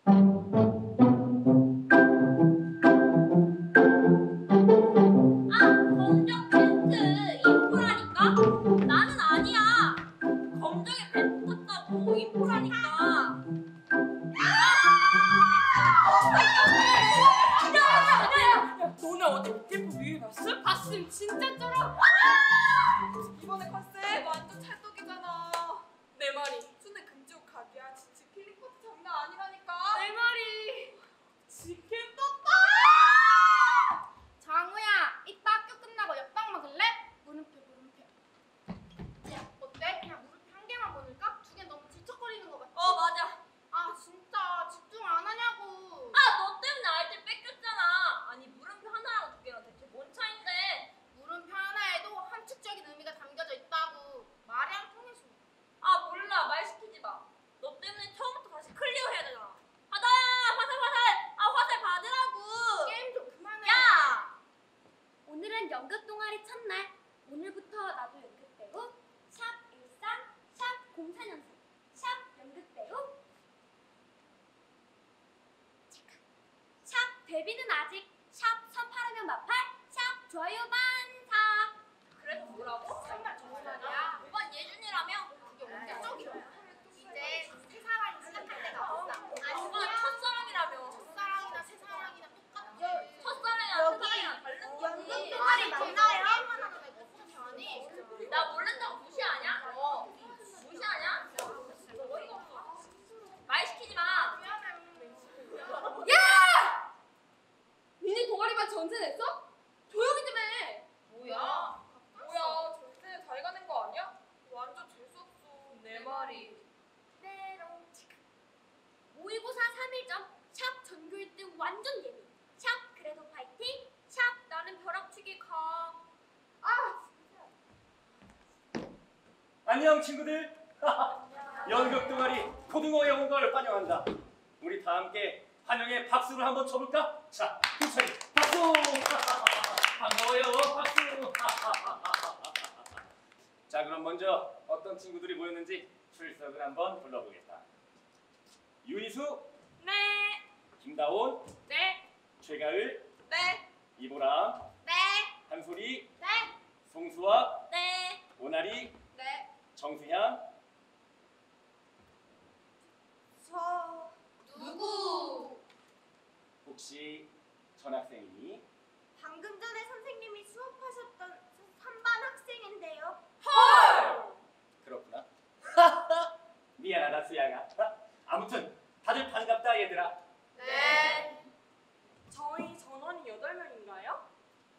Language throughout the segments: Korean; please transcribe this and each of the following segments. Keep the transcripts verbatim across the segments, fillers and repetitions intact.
검정 벤트 인포라니까? 나는 아니야. 검정에 벤트 떴다고 인포라니까. 야야야야! 너네 어디 밑에 위에 봤어? 봤음 진짜 쩔어. 이번에 컨셉 완전 찰떡이잖아. 내 말이 순대 금지옥 각이야. 진짜 필링코트 장난 아니라니까. 내 말이. 치킨 떴다. 장우야, 이따 학교 끝나고 옆방 먹을래? 물음표 물음표. 야, 어때? 그냥 물음표 한 개만 보낼까? 두 개 너무 질척거리는 거 같지? 어 맞아. 아 진짜 집중 안 하냐고. 아 너 때문에 아이들 뺏겼잖아. 아니 물음표 하나랑 두 개랑 대체 뭔 차인데? 물음표 하나에도 함축적인 의미가 담겨져 있다고. 말이 안 통해서. 아 몰라 말 시키지 마. 너 때문에 처음부터 다시 클리어 해야 되잖아. 하다야 화살 화살. 아 화살 받으라고. 게임 좀 그만해. 야. 오늘은 연극 동아리 첫날. 오늘부터 나도 연극 배우. 샵 일상, 샵 공사 년생, 샵 연극 배우. 샵 데뷔는 아직. 샵 선팔하면 마팔. 샵 좋아요 반사. 그래서 뭐라고? 정말 좋은 말이야. 이번 예준이라며? 그게 뭔데? 저기요. 이제 새 사랑이 시작할 때가 왔어. 이번 첫사랑이라며. 첫사랑이나 새사랑이나 똑같지. 첫사랑이랑 첫사랑이랑 다른 연극 거지. 동아리 만나요? 게임만 하는 애가 어떻게 하니? 나 모른다고 무시하냐? 어. 무시하냐? 어이가 없어. 말 시키지 마. 야! 니네 동아리만 전세 냈어? 조용히 좀 해. 뭐야? 뭐야 전세 잘 가는 거 아니야? 완전 재수없어. 내 말이. 때롱 치크. 모의고사 삼 일 전. 샵 전교 일 등 완전 예민. 샵 그래도 파이팅. 샵 나는 벼락치기 가. 아! 안녕 친구들. 연극 동아리 고등어에 온 걸 환영한다. 우리 다 함께 환영의 박수를 한번 쳐볼까? 자, 두차리 박수. 반가워요. 박수. 자, 그럼 먼저 어떤 친구들이 모였는지 출석을 한번 불러보겠다. 유희수, 네. 김다온, 네. 최가을, 네. 이보람, 네. 한소리, 네. 송수아, 네. 오나리, 네. 정수향. 저... 누구? 혹시 전학생이니? 방금 전에 선생님이 수업하셨던 삼 반 학생인데요. 그렇구나. 미안하다 수양아. 아무튼 다들 반갑다 얘들아. 네. 저희 전원이 여덟 명인가요?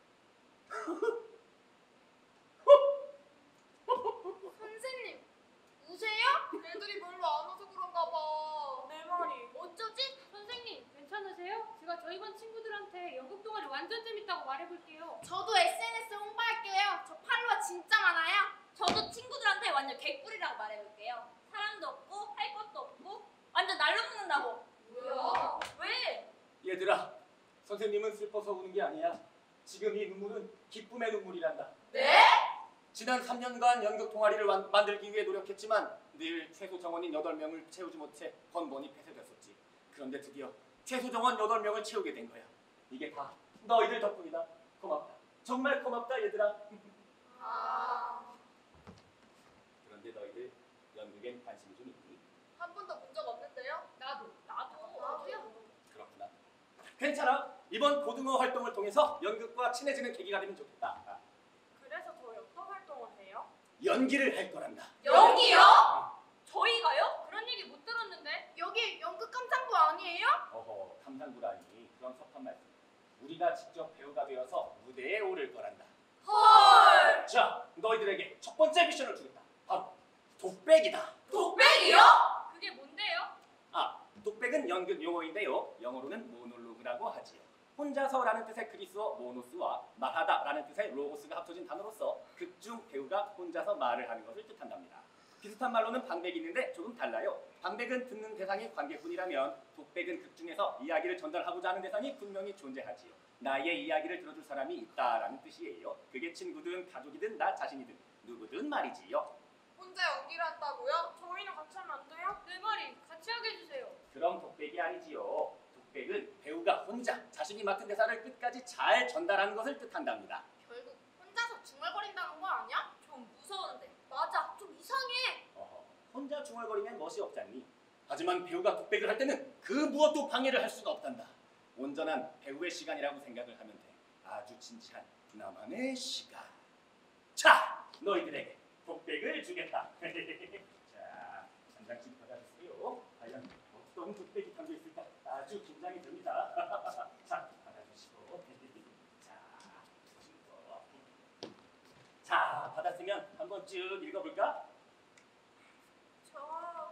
선생님, 우세요? 애들이 별로 안 와서 그런가 봐. 내 말이. 어쩌지? 선생님 괜찮으세요? 제가 저희 반 친구들한테 연극 동아리 완전 재밌다고 말해볼게요. 저도 에스엔에스 홍보할게요. 저 팔로워 진짜 많아요. 저도 친구들한테 완전 개꿀이라고 말해볼게요. 사람도 없고 할 것도 없고 완전 날로 먹는다고. 뭐야? 왜? 얘들아, 선생님은 슬퍼서 우는 게 아니야. 지금 이 눈물은 기쁨의 눈물이란다. 네? 지난 삼 년간 연극 동아리를 완, 만들기 위해 노력했지만 늘 최소 정원인 여덟 명을 채우지 못해 번번이 폐쇄됐었지. 그런데 드디어 최소 정원 여덟 명을 채우게 된 거야. 이게 다 너희들 덕분이다. 고맙다. 정말 고맙다 얘들아. 아... 그런데 너희들 연극엔 관심이 좀 있니? 한 번도 본 적 없는데요? 나도. 나도. 나도요. 그렇구나. 괜찮아. 이번 고등어 활동을 통해서 연극과 친해지는 계기가 되면 좋겠다. 아, 그래서 저희 어떤 활동을 해요? 연기를 할 거란다. 연기요? 저희가요? 그런 얘기 못 들었는데. 여기 연극 감상부 아니에요? 어허, 감상부라니 그런 섭한 말씀. 우리가 직접 배우가 되어서 무대에 오를 거란다. 헐! 자, 너희들에게 첫 번째 미션을 주겠다. 바로 독백이다. 독백이요? 그게 뭔데요? 아, 독백은 연극 용어인데요. 영어로는 모놀로그라고 하지요. 혼자서라는 뜻의 그리스어 모노스와 말하다라는 뜻의 로고스가 합쳐진 단어로서 극중 배우가 혼자서 말을 하는 것을 뜻한답니다. 비슷한 말로는 방백이 있는데 조금 달라요. 방백은 듣는 대상이 관객뿐이라면 독백은 극중에서 이야기를 전달하고자 하는 대상이 분명히 존재하지요. 나의 이야기를 들어줄 사람이 있다라는 뜻이에요. 그게 친구든 가족이든 나 자신이든 누구든 말이지요. 혼자 연기를 한다고요? 저희는 같이 하면 안 돼요? 내 말이 같이 하게 해주세요. 그럼 독백이 아니지요. 독백은 배우가 혼자 자신이 맡은 대사를 끝까지 잘 전달하는 것을 뜻한답니다. 결국 혼자서 중얼거린다는 거 아니야? 좀 무서운데. 맞아, 좀 이상해. 어허, 혼자 중얼거리면 멋이 없잖니. 하지만 배우가 독백을 할 때는 그 무엇도 방해를 할 수가 없단다. 온전한 배우의 시간이라고 생각을 하면 돼. 아주 진지한 나만의 시간. 자, 너희들에게 독백을 주겠다. 자, 한 장씩 받아주세요. 과연 어떤 독백이 담겨 있을까? 아주 긴장이 됩니다. 자, 받아주시고. 자, 이거. 자, 받았으면 한번 쭉 읽어볼까? 저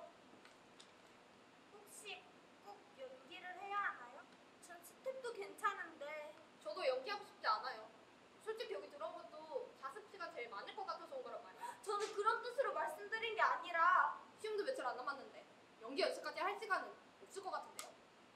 혹시 꼭 연기를 해야 하나요? 전 스텝도 괜찮은데. 저도 연기하고 싶지 않아요. 솔직히 여기 들어온 것도 자습 시간 제일 많을 것 같아서 온 거란 말이야. 저는 그런 뜻으로 말씀드린 게 아니라. 시험도 며칠 안 남았는데 연기 연습까지 할 시간은 없을 것 같은데요.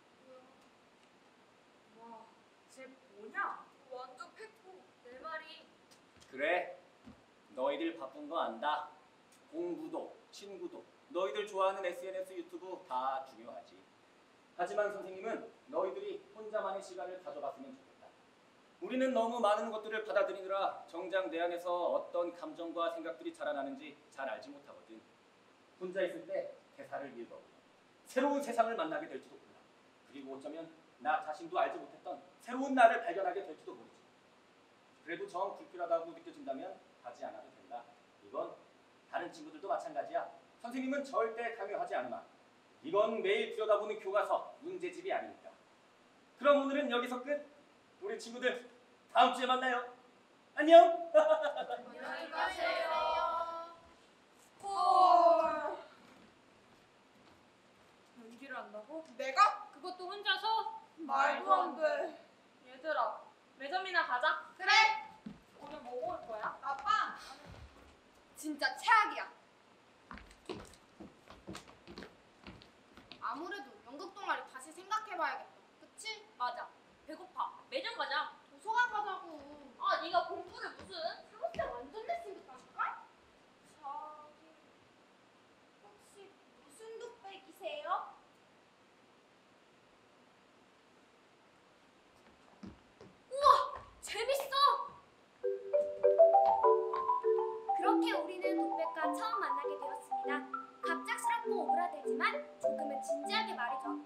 와, 쟤 뭐냐? 완전 팩고. 내 말이. 그래, 너희들 바쁜 거 안다. 공부도, 친구도, 너희들 좋아하는 에스엔에스 유튜브 다 중요하지. 하지만 선생님은 너희들이 혼자만의 시간을 가져봤으면 좋겠다. 우리는 너무 많은 것들을 받아들이느라 정작 내 안에서 어떤 감정과 생각들이 자라나는지 잘 알지 못하거든. 혼자 있을 때 대사를 읽어보면 새로운 세상을 만나게 될지도 몰라. 그리고 어쩌면 나 자신도 알지 못했던 새로운 나를 발견하게 될지도 모르지. 그래도 정 불필요하다고 느껴진다면 하지 않아도 된다. 이건 다른 친구들도 마찬가지야. 선생님은 절대 강요하지 않으마. 이건 매일 들여다보는 교과서, 문제집이 아니니까. 그럼 오늘은 여기서 끝. 우리 친구들 다음 주에 만나요. 안녕. 안녕히 가세요. 헐. 연기를 한다고? 내가? 그것도 혼자서? 말도 안 돼. 얘들아, 매점이나 가자. 그래. 오늘 뭐 먹을 거야? 아빠. 진짜 최악이야. 아무래도 연극 동아리 다시 생각해봐야겠다. 그치? 맞아. 배고파. 매점 가자. 도서관 가자고. 아, 네가 공부를 무슨? 사무실 완전 내생겼다니까? 저기 혹시 무슨 독백이세요? 우와, 재밌어! 그렇게 우리는 독백과 처음 만나게 되었습니다. 갑작스럽고 오그라들지만 조금은 진지하게 말이죠.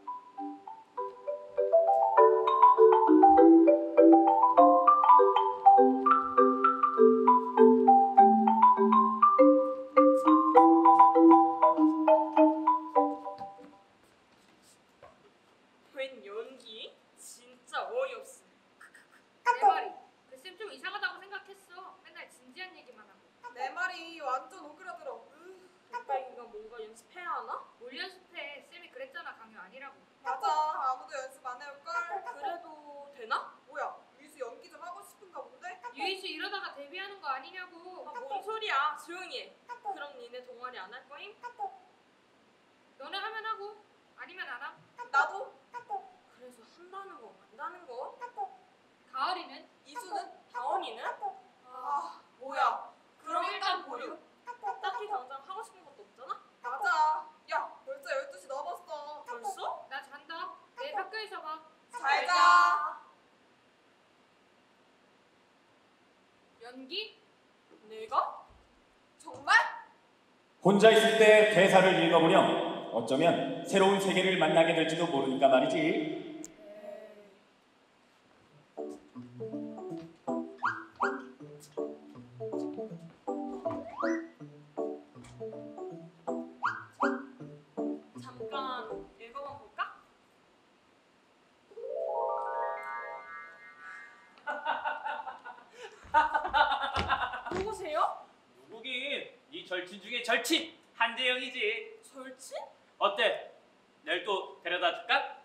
웬 연기? 진짜 어이없어. 내 말이. 그 쌤 좀 이상하다고 생각했어. 맨날 진지한 얘기만 하고. 내 말이 완전 오그라들어. 독백인가 뭔가 연습해야 하나? 뭘 연습해. 쌤이 그랬잖아. 강요 아니라고. 맞아. 아무도 연습 안 해올걸. 그래도 되나? 뭐야? 유수 연기 좀 하고 싶은가 본데? 유희 씨 이러다가 데뷔하는 거 아니냐고. 아, 뭔 소리야? 조용히 해. 그럼 니네 동아리 안 할 거임? 너는 하면 하고 아니면 안 함. 나도? 그래서 한다는 거 만다는 거? 가을이는? 이수는? 다원이는? 아 뭐야? 그럼 일단 보류. 딱히 당장 하고 싶은 것도 없잖아? 맞아. 야 벌써 열두 시 넘었어. 벌써? 나 잔다. 내일 학교에서 봐. 잘 자. 연기? 내가? 정말? 혼자 있을 때 대사를 읽어보렴. 어쩌면 새로운 세계를 만나게 될지도 모르니까 말이지. 잠깐 읽어만 볼까? 누구세요? 누구긴 이 절친 중에 절친 한재영이지. 절친? 어때? 내일 또 데려다 줄까?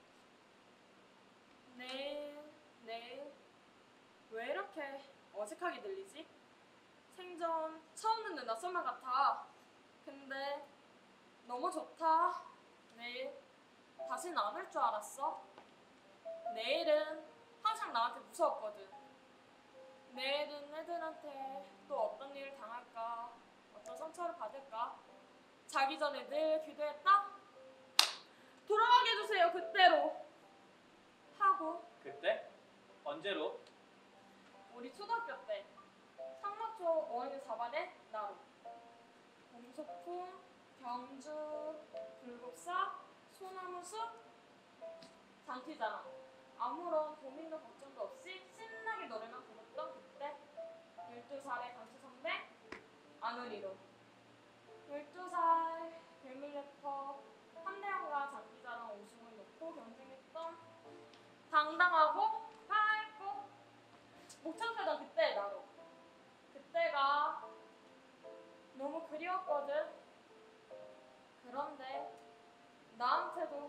네, 네. 왜 이렇게 어색하게 들리지? 생전 처음 듣는 낯선말 같아. 근데 너무 좋다. 내일 다시는 안 올 줄 알았어. 내일은 항상 나한테 무서웠거든. 내일은 애들한테 또 어떤 일을 당할까, 어떤 상처를 받을까? 자기 전에 늘 기도했다. 돌아가게 해주세요 그때로 하고 그때? 언제로? 우리 초등학교 때 상마초 어린이 사반의 나로 공소품, 경주, 불국사, 소나무숲, 장기자랑 아무런 고민도 걱정도 없이 신나게 노래만 불렀던 그때 열두 살의 강수 선배 안우리로 열두 살 괴물 래퍼 한대영과 장기자랑 우승을 놓고 경쟁했던 당당하고 밝고 목청되던 그때의 나로 그때가 너무 그리웠거든. 그런데 나한테도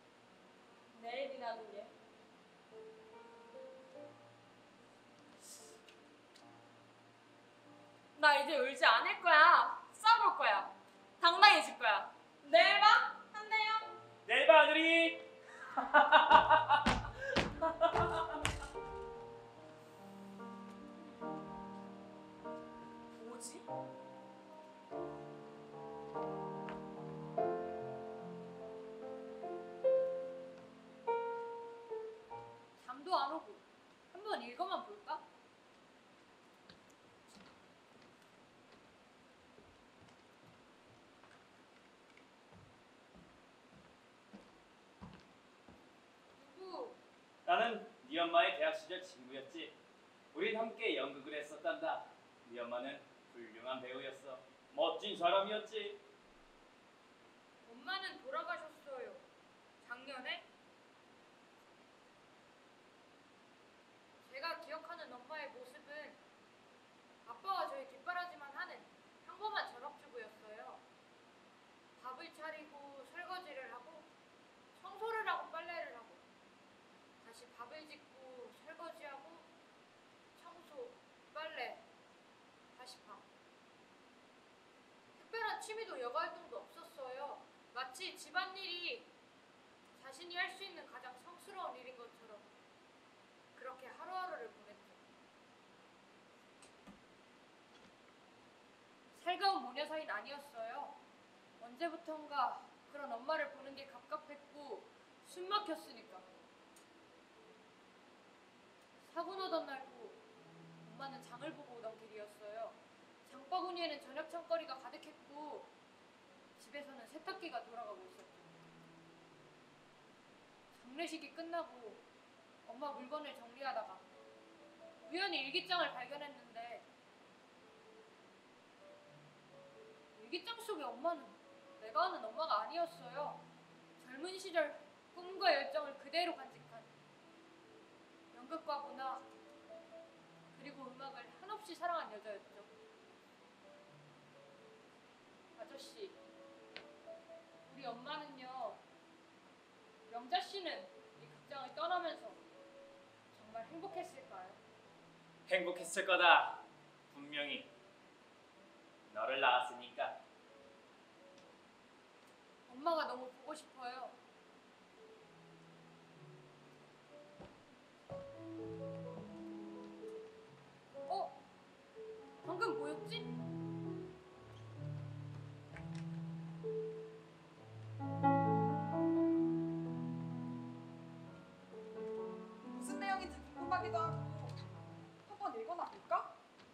내일이라는 게 나 이제 울지 않을 거야. 싸울 거야. 당당해질 거야. 내일 봐. 한대영. 내일 봐 아들이. 뭐지? 잠도 안 오고 한번 읽어만 볼까? 누구? 나는 네 엄마의 대학 시절 친구였지. 우린 함께 연극을 했었단다. 네 엄마는 훌륭한 배우였어. 멋진 사람이었지. 엄마는 돌아가셨어요. 작년에? 제가 기억하는 엄마의 모습은 아빠가 저희 뒷바라지만 하는 평범한 전업주부였어요. 밥을 차리고 설거지를 하고 청소를 하고 빨래를 하고 다시 밥을 짓고 설거지하고 청소, 빨래, 다시 밥. 특별한 취미도 여가 활동도 없었어요. 마치 집안일이 자신이 할 수 있는 가장 성스러운 일인 것처럼 그렇게 하루하루를 보냈죠. 살가운 모녀 사이는 아니었어요. 언제부턴가 그런 엄마를 보는 게 갑갑했고 숨 막혔으니까. 사고 나던 날도 엄마는 장을 보고 오던 길이었어요. 장바구니에는 저녁 창거리가 가득했고 집에서는 세탁기가 돌아가고 있었죠. 장례식이 끝나고 엄마 물건을 정리하다가 우연히 일기장을 발견했는데 일기장 속의 엄마는 내가 아는 엄마가 아니었어요. 젊은 시절 꿈과 열정을 그대로 간직한 연극과 문화 그리고 음악을 한없이 사랑한 여자였죠. 아저씨, 우리 엄마는요, 명자 씨는 이 극장을 떠나면서 정말 행복했을까요? 행복했을 거다. 분명히. 너를 낳았으니까. 엄마가 너무 보고 싶어요. 어? 방금 뭐였지? 무슨 내용인지 궁금하기도 하고 한번 읽어나 볼까?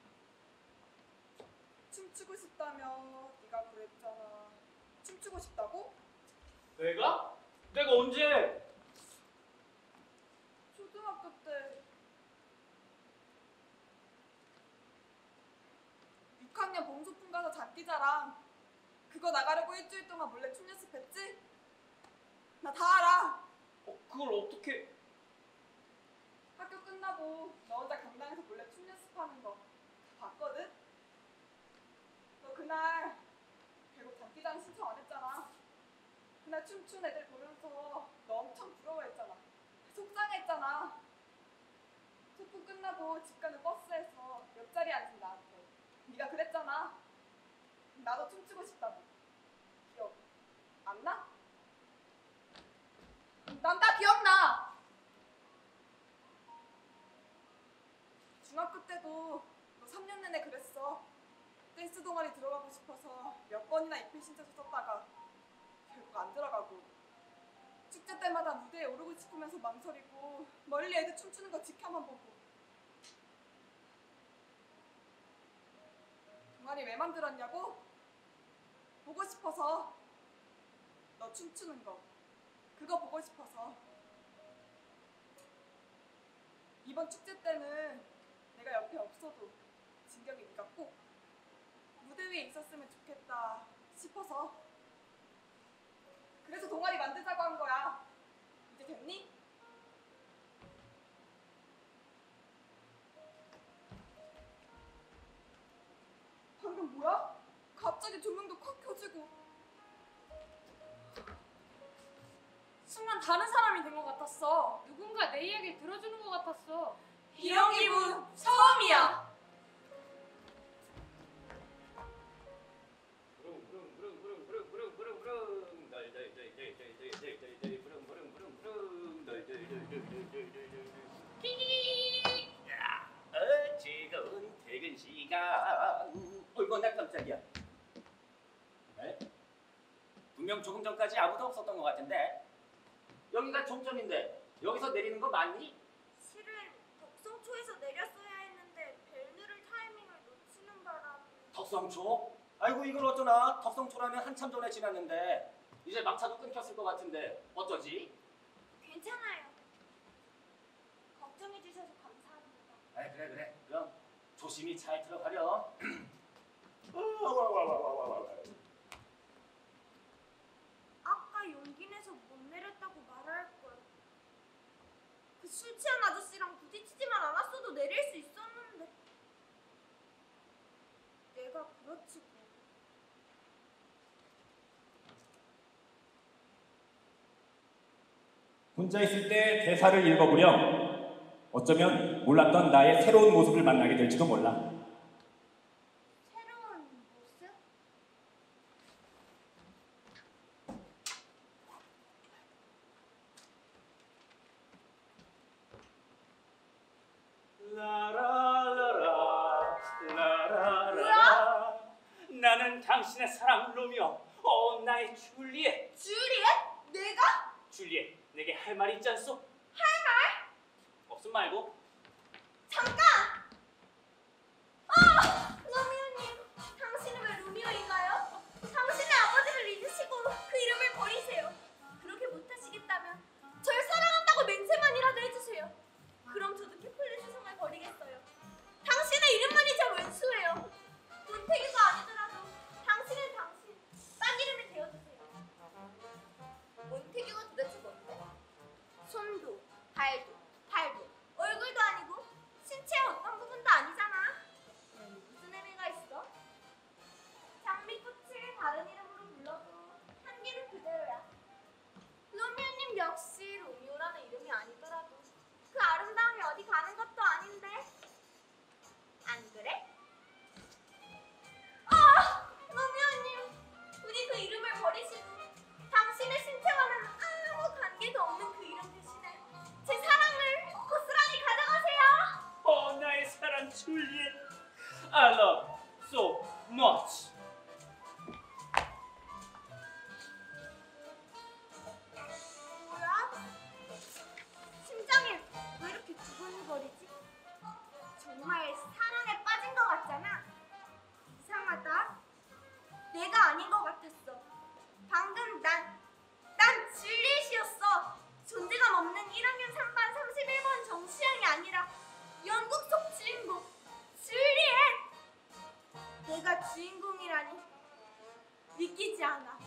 춤추고 싶다며 네가 그랬잖아. 춤추고 싶다고? 내가? 내가 언제? 초등학교 때 육 학년 봉소품 가서 장기자랑 그거 나가려고 일주일 동안 몰래 춤 연습했지? 나 다 알아. 어, 그걸 어떻게? 학교 끝나고 너 혼자 강당에서 몰래 춤 연습하는 거 봤거든? 너 그날 결국 장기자랑 신청 안 했잖아. 그날 춤춘 애들 보면서 너 엄청 부러워했잖아. 속상했잖아. 소풍 끝나고 집 가는 버스에서 옆자리에 앉은 나한테 네가 그랬잖아. 나도 춤추고 싶다고. 기억 안 나? 난 다 기억나. 중학교 때도 너 삼 년 내내 그랬어. 댄스 동아리 들어가고 싶어서 몇 번이나 입회 신청서 썼다가 결국 안 들어가고 축제 때마다 무대에 오르고 싶으면서 망설이고 멀리 애들 춤추는 거 지켜만 보고 동아리 왜 만들었냐고? 보고 싶어서. 너 춤추는 거 그거 보고 싶어서. 이번 축제 때는 내가 옆에 없어도 진경이 네가 꼭 무대 위에 있었으면 좋겠다 싶어서. 그래서 동아리 만들자고 한 거야. 이제 됐니? 방금 뭐야? 갑자기 조명도 콱 켜지고 순간 다른 사람이 된 것 같았어. 누군가 내 이야기를 들어주는 것 같았어. 이런 기분 처음이야. 어, 즐거운 퇴근 시간. 어이구, 나 깜짝이야. 에? 분명 조금 전까지 아무도 없었던 것 같은데. 여기가 종점인데 여기서 내리는 거 맞니? 실은 덕성초에서 내렸어야 했는데 벨 누를 타이밍을 놓치는 바람. 덕성초? 아이고, 이걸 어쩌나. 덕성초라면 한참 전에 지났는데 이제 막차도 끊겼을 것 같은데 어쩌지? 괜찮아요. 걱정해 주셔서 감사합니다. 아, 그래 그래. 그럼 조심히 잘 들어가렴. 아까 용기 내서 못 내렸다고 말할 걸. 그 술 취한 아저씨랑 부딪히지만 않았어도 내릴 수 있었는데. 내가 그렇지 뭐. 혼자 있을 때 대사를 읽어보렴. 어쩌면 몰랐던 나의 새로운 모습을 만나게 될지도 몰라. 새로운 모습? 라라라라 라라라라 나는 당신의 사랑 로미오. 어, 나의 줄리엣. 주리엣? 내가? 줄리엣, 내게 할 말 있지 않소? 할 말? 없음 말고. 잠깐! 아! 로미오님, 당신은 왜 로미오인가요? 당신의 아버지를 잊으시고 그 이름을 버리세요. 그렇게 못하시겠다면 절 사랑한다고 맹세만이라도 해주세요. 그럼 저도 캐플리 수성을 버리겠어요. 당신의 이름만이 저 왼수예요. 문태기가 아니더라도 당신은 당신, 딴 이름이 되어주세요. 문태기가 도대체 뭔데? 손도, 발도, 팔도, 얼굴도 아니고 신체의 어떤 부분도 아니잖아. 그럼 무슨 의미가 있어? 장미꽃을 다른 이름으로 불러도 향기는 그대로야. 로미오님 역시 로미오라는 이름이 아니더라도 그 아름다움이 어디 가는 것도 아닌데. 안 그래? 아! 로미오님! 우리 그 이름을 버리시고 당신의 신체와는 아무 관계도 없는 그 이름 대신에 제 사랑을 고스란히 가져가세요. 어, 나의 사랑 줄리엣. I love so much. 뭐야? 심장이 왜 이렇게 두근거리지? 정말 사랑에 빠진 것 같잖아. 이상하다. 내가 아닌 것 같았어. 방금 난, 난 줄리엣이었어. 존재감 없는 일 학년 삼 반 삼십일 번 정수영이 아니라 연극 속 주인공 줄리엣. 내가 주인공이라니 믿기지 않아.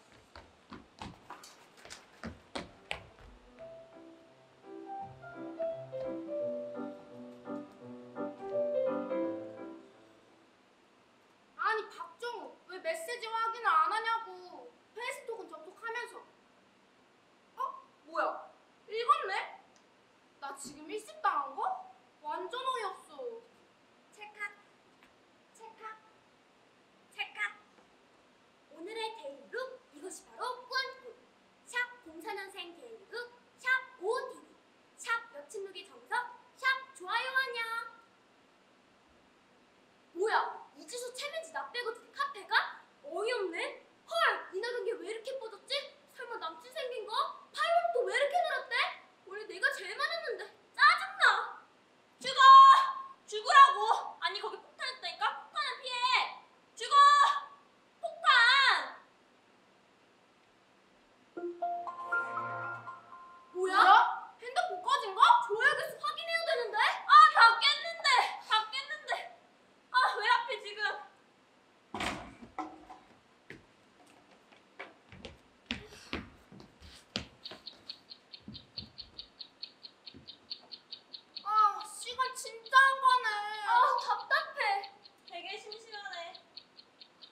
아니 박정우 왜 메시지 확인을 안 하냐고. 페이스톡은 접속하면서. 어? 뭐야? 읽었네? 나 지금 일십 당한 거? 완전 어이없어. 찰칵 찰칵 찰칵. 오늘의 데일룩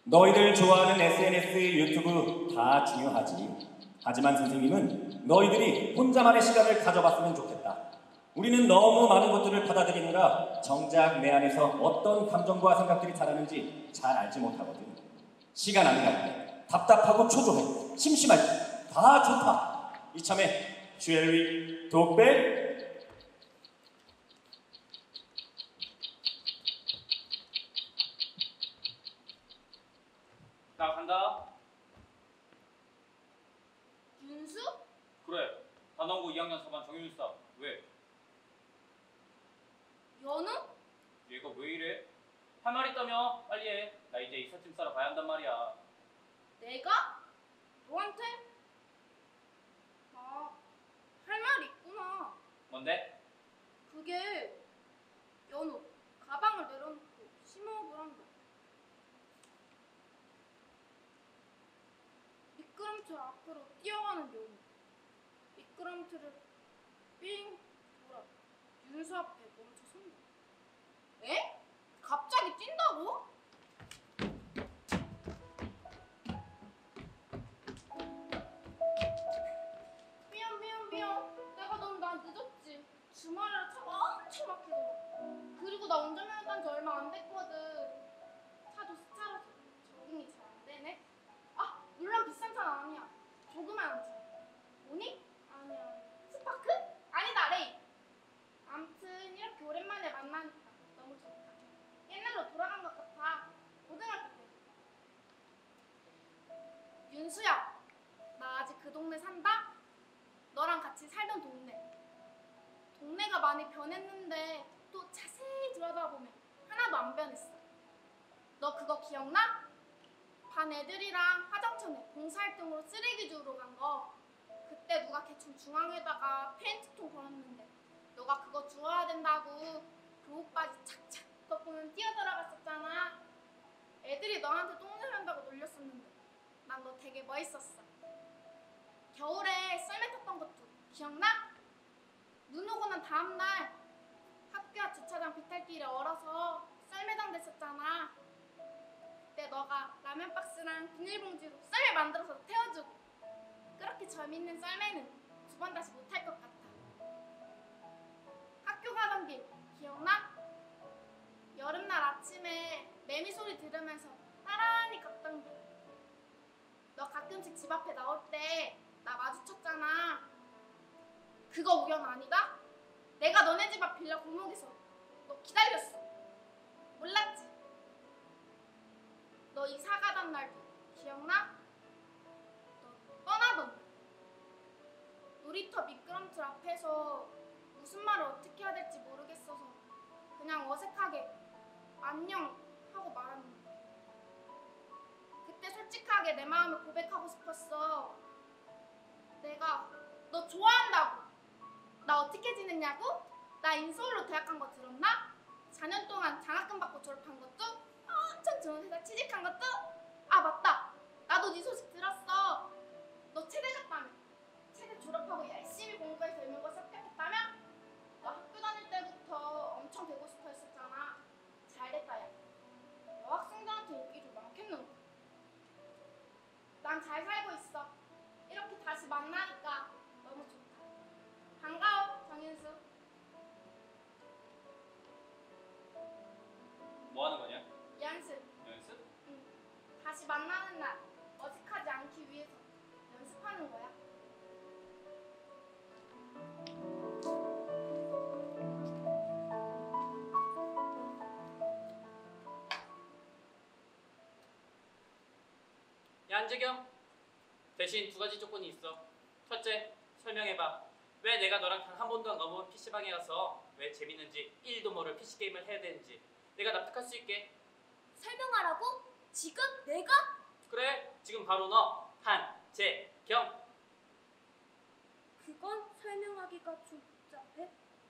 너희들 좋아하는 에스엔에스, 유튜브 다 중요하지. 하지만 선생님은 너희들이 혼자만의 시간을 가져봤으면 좋겠다. 우리는 너무 많은 것들을 받아들이느라 정작 내 안에서 어떤 감정과 생각들이 자라는지 잘 알지 못하거든. 시간 안 갈 때, 답답하고 초조해, 심심할 때 다 좋다. 이참에 쉐리 독백. 나 간다. 윤수? 그래. 단원고 이 학년 사 반 정윤수다. 왜? 연우? 얘가 왜 이래? 할 말 있다며? 빨리 해. 나 이제 이삿짐 싸러 가야 한단 말이야. 내가? 너한테? 아, 할 말 있구나. 뭔데? 그게 연우 가방을 내려놓고 심호흡을 한다. 미끄럼틀 앞으로 뛰어가는 연우. 미끄럼틀을 삥 돌아 윤수 앞에 멈춰 선다. 에? 갑자기 뛴다고? 미안 미안 미안. 내가 너무 나 늦었지. 주말에 차가 엄청 막히더라. 그리고 나 운전면허 딴 지 얼마 안 됐거든. 차도 스타라서 적응이 잘 안 되네. 아 물론 비싼 차는 아니야. 조그만한 차. 뭐니? 아니야. 스파크? 아니다 레이. 암튼 이렇게 오랜만에 만나니까 너무 좋다. 옛날로 돌아간 것 같아. 고등학교 때. 윤수야, 나 아직 그 동네 산다? 너랑 같이 살던 동네. 동네가 많이 변했는데 또 자세히 들여다보면 하나도 안 변했어. 너 그거 기억나? 반 애들이랑 화장천에 봉사활동으로 쓰레기 주우러 간 거. 그때 누가 개천 중앙에다가 페인트통 걸었는데 너가 그거 주워야 된다고 교복 바지 착착 덮고는 뛰어들어갔었잖아. 애들이 너한테 똥 내린다고 놀렸었는데 난 너 되게 멋있었어. 겨울에 썰매 탔던 것도 기억나? 눈 오고 난 다음날 학교 앞 주차장 비탈길에 얼어서 썰매장 됐었잖아. 그때 너가 라면 박스랑 비닐봉지로 썰매 만들어서 태워주고. 그렇게 재밌는 썰매는 두 번 다시 못할 것 같아. 학교 가던 길 기억나? 여름날 아침에 매미 소리 들으면서 나란히 걷던 길. 너 가끔씩 집 앞에 나올 때 나 마주쳤잖아. 그거 우연 아니다? 내가 너네 집 앞 빌라 골목에서 너 기다렸어. 몰랐지? 너 이사 가던 날도 기억나? 너 떠나던 날. 놀이터 미끄럼틀 앞에서 무슨 말을 어떻게 해야 될지 모르겠어서 그냥 어색하게 안녕 하고 말았는데 그때 솔직하게 내 마음을 고백하고 싶었어. 내가 너 좋아한다고. 나 어떻게 지냈냐고? 나 인서울로 대학 간 거 들었나? 사 년 동안 장학금 받고 졸업한 것도? 엄청 좋은 회사 취직한 것도? 아 맞다. 나도 네 소식 들었어. 너 체대 갔다며. 체대 졸업하고 열심히 공부해서 임용고시 합격했다며? 너 학교 다닐 때부터 엄청 되고 싶어 했었잖아. 잘됐다 야. 여학생들한테 인기 좀 많겠는데. 난 잘 살고 있어. 이렇게 다시 만나니까 너무 좋다. 반가워 정윤수. 뭐 하는 거냐? 연습. 연습? 응. 다시 만나는 날 어색하지 않기 위해서 연습하는 거야. 야 한재경, 대신 두 가지 조건이 있어. 첫째, 설명해봐. 왜 내가 너랑 단 한 번도 안 가본 피시방에 가서 왜 재밌는지 일도 모를 피시게임을 해야 되는지 내가 납득할 수 있게. 설명하라고? 지금 내가? 그래, 지금 바로 너 한재경. 그건 설명하기가 좀 복잡해.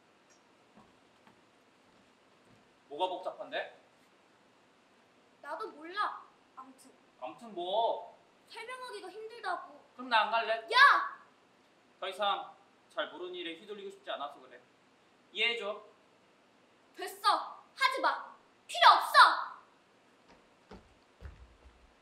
뭐가 복잡한데? 나도 몰라. 아무튼 아무튼 뭐. 설명하기가 힘들다고. 그럼 나 안 갈래. 야! 더 이상 잘 모르는 일에 휘둘리고 싶지 않아서 그래. 이해해줘. 됐어. 하지 마. 필요 없어.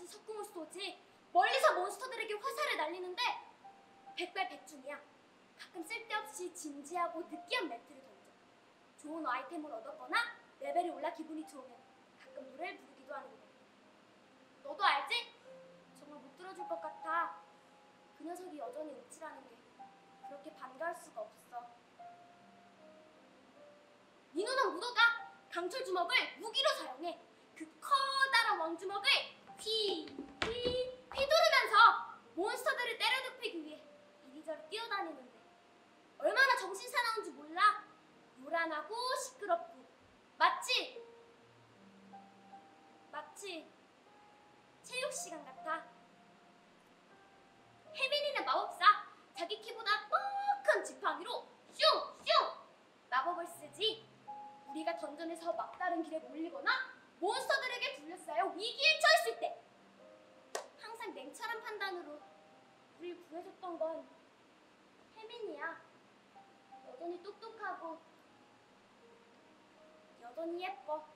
같은 석궁을 쏘지 멀리서 몬스터들에게 화살을 날리는데 백발백중이야. 가끔 쓸데없이 진지하고 느끼한 멘트를 던져. 좋은 아이템을 얻었거나 레벨이 올라 기분이 좋으면 가끔 노래를 부르기도 하는데 너도 알지? 정말 못 들어줄 것 같아. 그 녀석이 여전히 음치라는 게 그렇게 반가울 수가 없어. 민호는 무도가 강철 주먹을 무기로 사용해. 그 커다란 왕주먹을 휘, 휘, 휘두르면서 몬스터들을 때려눕히기 위해 이리저리 뛰어다니는데 얼마나 정신 사나운지 몰라. 요란하고 시끄럽고 마치 마치 체육 시간 같아. 혜민이는 마법사. 자기 키보다 더 큰 지팡이로 슝슝 마법을 쓰지. 우리가 던전에서 막다른 길에 몰리거나 몬스터들에게 둘러싸여 위기에 처했을 때 항상 냉철한 판단으로 우릴 구해줬던 건 혜민이야. 여전히 똑똑하고 여전히 예뻐.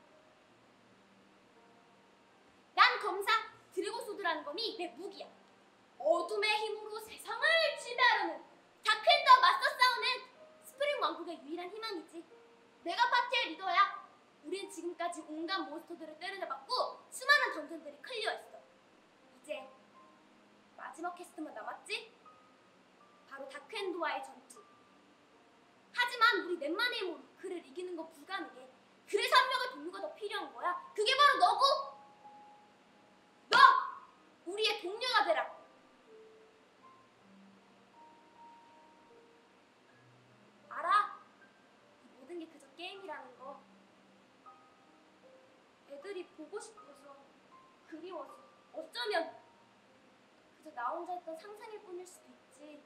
난 검사 드래곤소드라는 검이 내 무기야. 어둠의 힘으로 세상을 지배하려는 다크엔더와 맞서 싸우는 스프링 왕국의 유일한 희망이지. 내가 파티의 리더야. 우린 지금까지 온갖 몬스터들을 때려잡았고 수많은 던전들이 클리어했어. 이제 마지막 퀘스트만 남았지? 바로 다크엔더와의 전투. 하지만 우리 넷만의 힘으로 그를 이기는 건 불가능해. 그래서 한 명의 동료가 더 필요한 거야. 그게 바로 너고 너! 우리의 동료가 되라. 알아? 이 모든 게 그저 게임이라는 거. 애들이 보고 싶어서 그리워서 어쩌면 그저 나 혼자 했던 상상일 뿐일 수도 있지.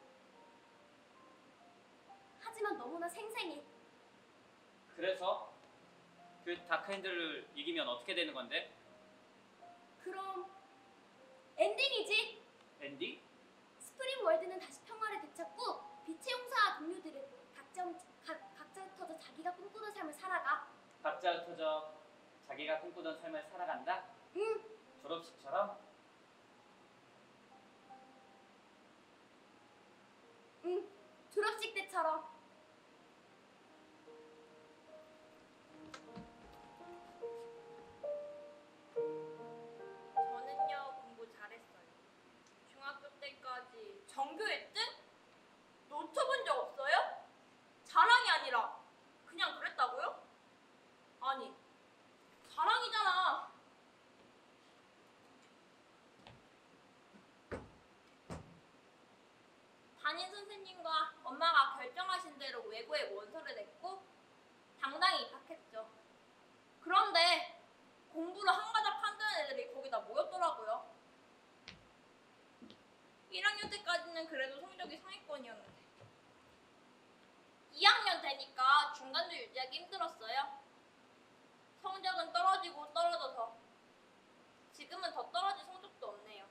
하지만 너무나 생생해. 그래서 그 다크핸들을 이기면 어떻게 되는 건데? 그럼 엔딩이지. 엔딩? 스프링 월드는 다시 평화를 되찾고 빛의 용사와 동료들은 각자, 각, 각자 흩어져 자기가 꿈꾸던 삶을 살아가. 각자 흩어져 자기가 꿈꾸던 삶을 살아간다? 응. 졸업식처럼? 응. 졸업식 때처럼. 저는요 공부 잘했어요. 중학교 때까지 전교 일 등? 놓쳐본 적 없어요? 자랑이 아니라 그냥 그랬다고요? 아니 자랑이잖아. 담임 선생님과 엄마가 결정하신 대로 외고에 원서를 냈고 당당히 입학했죠. 그런데 공부를 한가닥 한다는 애들이 거기다 모였더라고요. 일 학년 때까지는 그래도 성적이 상위권이었는데 이 학년 되니까 중간도 유지하기 힘들었어요. 성적은 떨어지고 떨어져서 지금은 더 떨어질 성적도 없네요.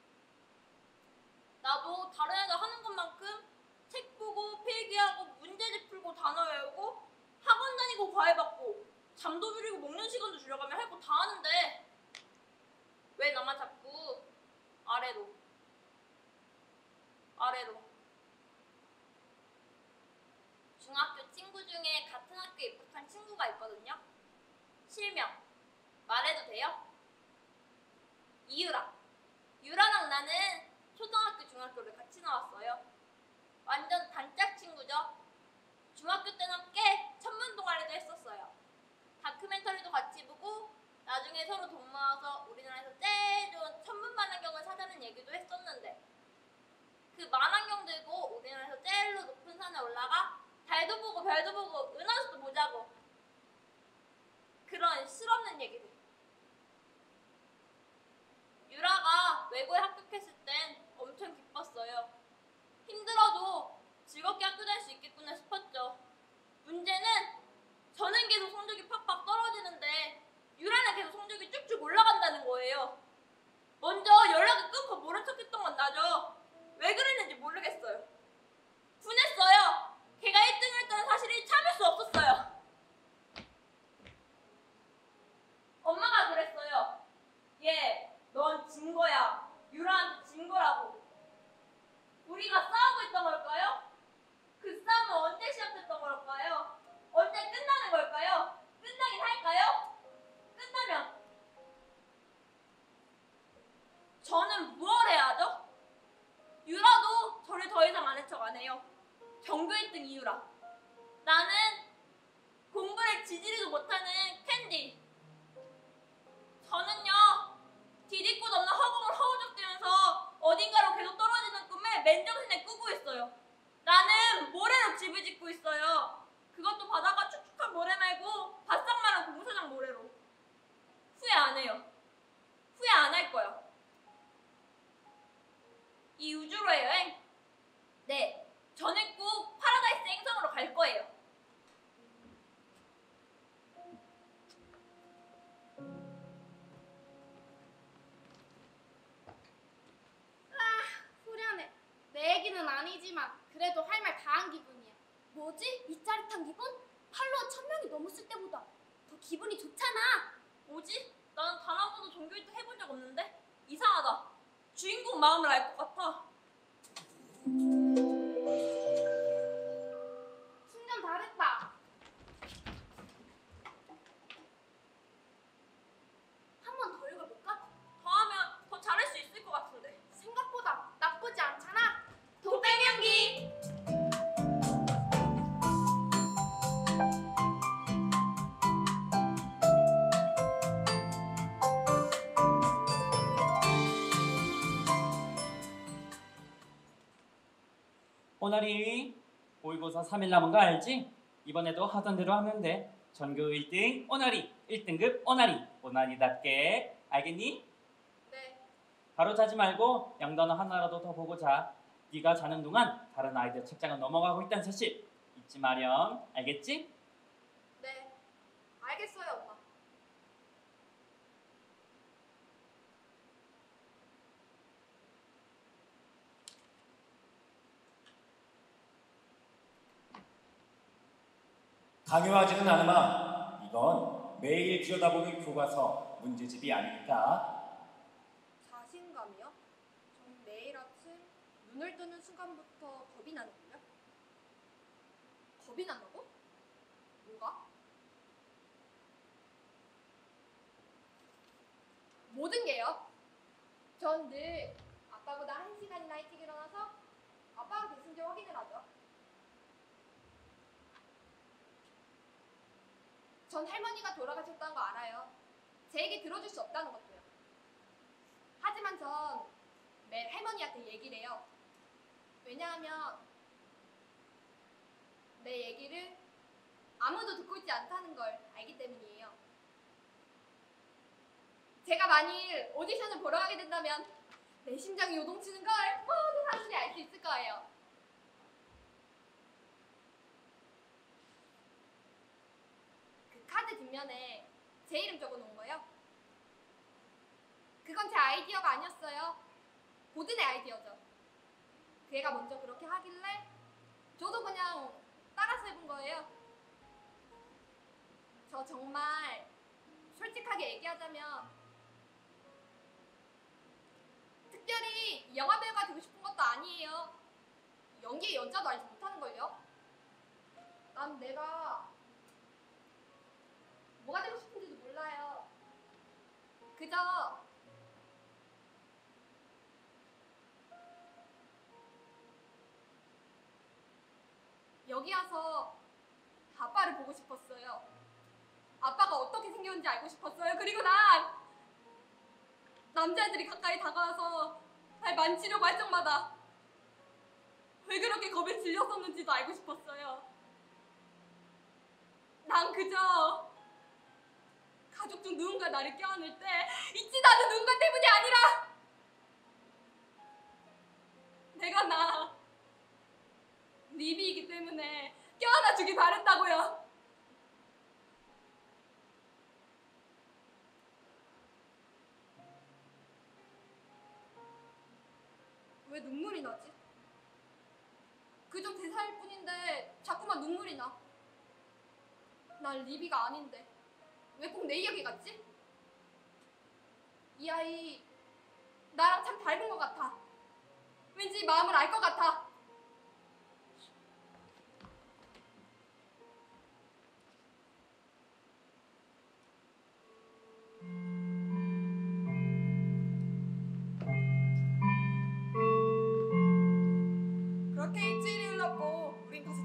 나도 다른 애들 하는 것만큼 책 보고 필기하고 문제집 풀고 단어 외우고 학원 다니고 과외 받고 잠도 줄이고 먹는 시간도 줄여가며 할 거 다 하는데 왜 나만 자꾸 아래로 아래로. 중학교 친구 중에 같은 학교에 입학한 친구가 있거든요. 실명 말해도 돼요? 이유라. 유라랑 나는 초등학교 중학교를 같이 나왔어요. 완전 단짝 친구죠. 중학교 때는 함께 천문 동아리도 했었어요. 다큐멘터리도 같이 보고 나중에 서로 돈 모아서 우리나라에서 제일 좋은 천문 만환경을 사자는 얘기도 했었는데 그 만환경 들고 우리나라에서 제일로 높은 산에 올라가 달도 보고 별도 보고 은하수도 보자고. 그런 실없는 얘기들. 유라가 외고에 합격했을 땐 엄청 기뻤어요. 힘들어도 즐겁게 학교 다닐 수 있겠구나 싶었죠. 문제는 저는 계속 성적이 팍팍 떨어지는데 유라는 계속 성적이 쭉쭉 올라간다는 거예요. 먼저 연락을 끊고 모른 척했던 건 나죠. 왜 그랬는지 모르겠어요. 분했어요. 걔가 일 등을 했다는 사실이 참을 수 없었어요. 엄마가 그랬어요. 얘, 넌 전교 일 등 이유라. 나는 공부를 지지리도 못하는 캔디. 저는요, 디디고 넘는 허공을 허우적대면서 어딘가로 계속 떨어지는 꿈을 맨정신에 꾸고 있어요. 나는 모래로 집을 짓고 있어요. 그것도 바다가 축축한 모래 말고 바싹 마른 공사장 모래로. 후회 안 해요. 후회 안 할 거야. 이 우주로의 여행? 네, 저는 꼭 파라다이스 행성으로 갈 거예요. 후련해. 내 얘기는 아니지만 그래도 할 말 다 한 기분이야. 뭐지? 이 짜릿한 기분? 팔로워 천 명이 넘었을 때보다 더 기분이 좋잖아. 뭐지? 나는 단 한 번도 전교 일 등 해본 적 없는데? 이상하다. 주인공 마음을 알 것 같아. 충전 다 됐다. 한 번 더 읽어볼까? 더 하면 더 잘할 수 있을 것 같은데. 생각보다 나쁘지 않잖아. 도깨비연기! 오나리 모의고사 삼 일 남은 거 알지? 이번에도 하던 대로 하면 돼. 전교 일 등 오나리, 일 등급 오나리, 오나리답게. 알겠니? 네. 바로 자지 말고 영단어 하나라도 더 보고 자. 네가 자는 동안 다른 아이들 책장은 넘어가고 있다는 사실 잊지 마렴. 알겠지? 네. 알겠어요, 엄마. 강요하지는 않으마. 이건 매일 들여다보는 교과서 문제집이 아니니까. 자신감이요? 전 매일 아침 눈을 뜨는 순간부터 겁이 나는군요. 겁이 난다고? 뭐가? 모든 게요. 전 늘 아빠보다 한 시간이나 일찍 일어나서 아빠가 계신지 확인을 하죠. 전 할머니가 돌아가셨다는 거 알아요. 제 얘기 들어줄 수 없다는 것도요. 하지만 전 매일 할머니한테 얘기를 해요. 왜냐하면 내 얘기를 아무도 듣고 있지 않다는 걸 알기 때문이에요. 제가 만일 오디션을 보러 가게 된다면 내 심장이 요동치는 걸 모든 사람들이 알 수 있을 거예요. 그 카드 뒷면에 제 이름 적어놓은 거예요. 그건 제 아이디어가 아니었어요. 고든의 아이디어죠. 그 애가 먼저 그렇게 하길래 저도 그냥 따라서 해본 거예요. 저 정말 솔직하게 얘기하자면 특별히 영화배우가 되고 싶은 것도 아니에요. 연기의 연자도 알지 못하는걸요. 난 내가 뭐가 되고 싶은지도 몰라요. 그저 여기 와서 아빠를 보고 싶었어요. 아빠가 어떻게 생겼는지 알고 싶었어요. 그리고 난 남자애들이 가까이 다가와서 날 만지려고 할 적마다 왜 그렇게 겁에 질렸었는지도 알고 싶었어요. 난 그저 가족 중 누군가 나를 껴안을 때 잊지도 않은 누군가 때문이 아니라 내가 나 리비이기 때문에 껴안아 주길 바랬다고요. 왜 눈물이 나지? 그저 대사일 뿐인데 자꾸만 눈물이 나. 난 리비가 아닌데 왜 꼭 내 이야기 같지? 이 아이 나랑 참 닮은 것 같아. 왠지 마음을 알 것 같아. 그렇게 일주일이 흘렀고 우린 다시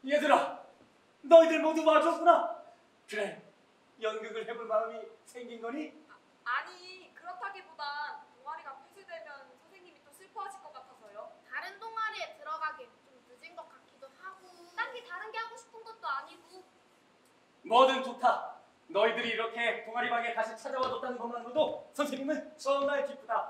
얘들아, 너희들 모두 와줬구나. 그래, 연극을 해볼 마음이 생긴 거니? 아니 그렇다기보단 동아리가 폐쇄되면 선생님이 또 슬퍼하실 것 같아서요. 다른 동아리에 들어가긴 좀 늦은 것 같기도 하고. 딱히 다른 게 하고 싶은 것도 아니고. 뭐든 좋다. 너희들이 이렇게 동아리방에 다시 찾아와줬다는 것만으로도 선생님은 정말 기쁘다.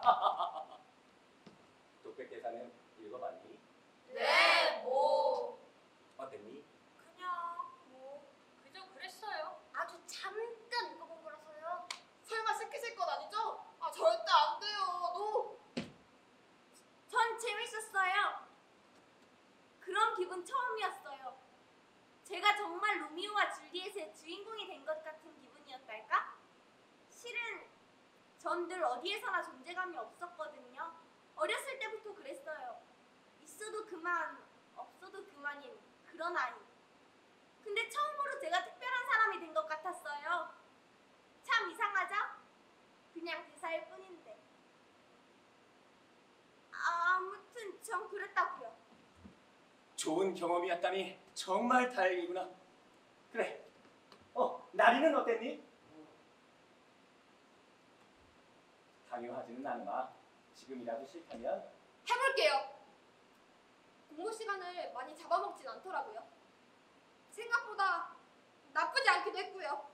독백 대사는 읽어봤니? 네, 뭐 어땠니? 그냥 뭐 그저 그랬어요. 아주 잠깐 읽어본 거라서요. 설마 시키실 건 아니죠? 아 절대 안 돼요. 너. 전 재밌었어요. 그런 기분 처음이었어요. 제가 정말 로미오와 줄리엣의 주인공이 된 것 같은 기분이었달까? 실은 전 늘 어디에서나 존재감이 없었거든요. 어렸을 때부터 그랬어요. 있어도 그만, 없어도 그만인 그런 아이. 근데 처음으로 제가 특별한 사람이 된 것 같았어요. 참 이상하죠? 그냥 대사일 뿐인데. 아무튼 전 그랬다고요. 좋은 경험이었다니 정말 다행이구나. 그래. 어, 나리는 어땠니? 강요하지는 않마. 지금이라도 싫다면 해볼게요. 공부 시간을 많이 잡아먹진 않더라고요. 생각보다 나쁘지 않기도 했고요.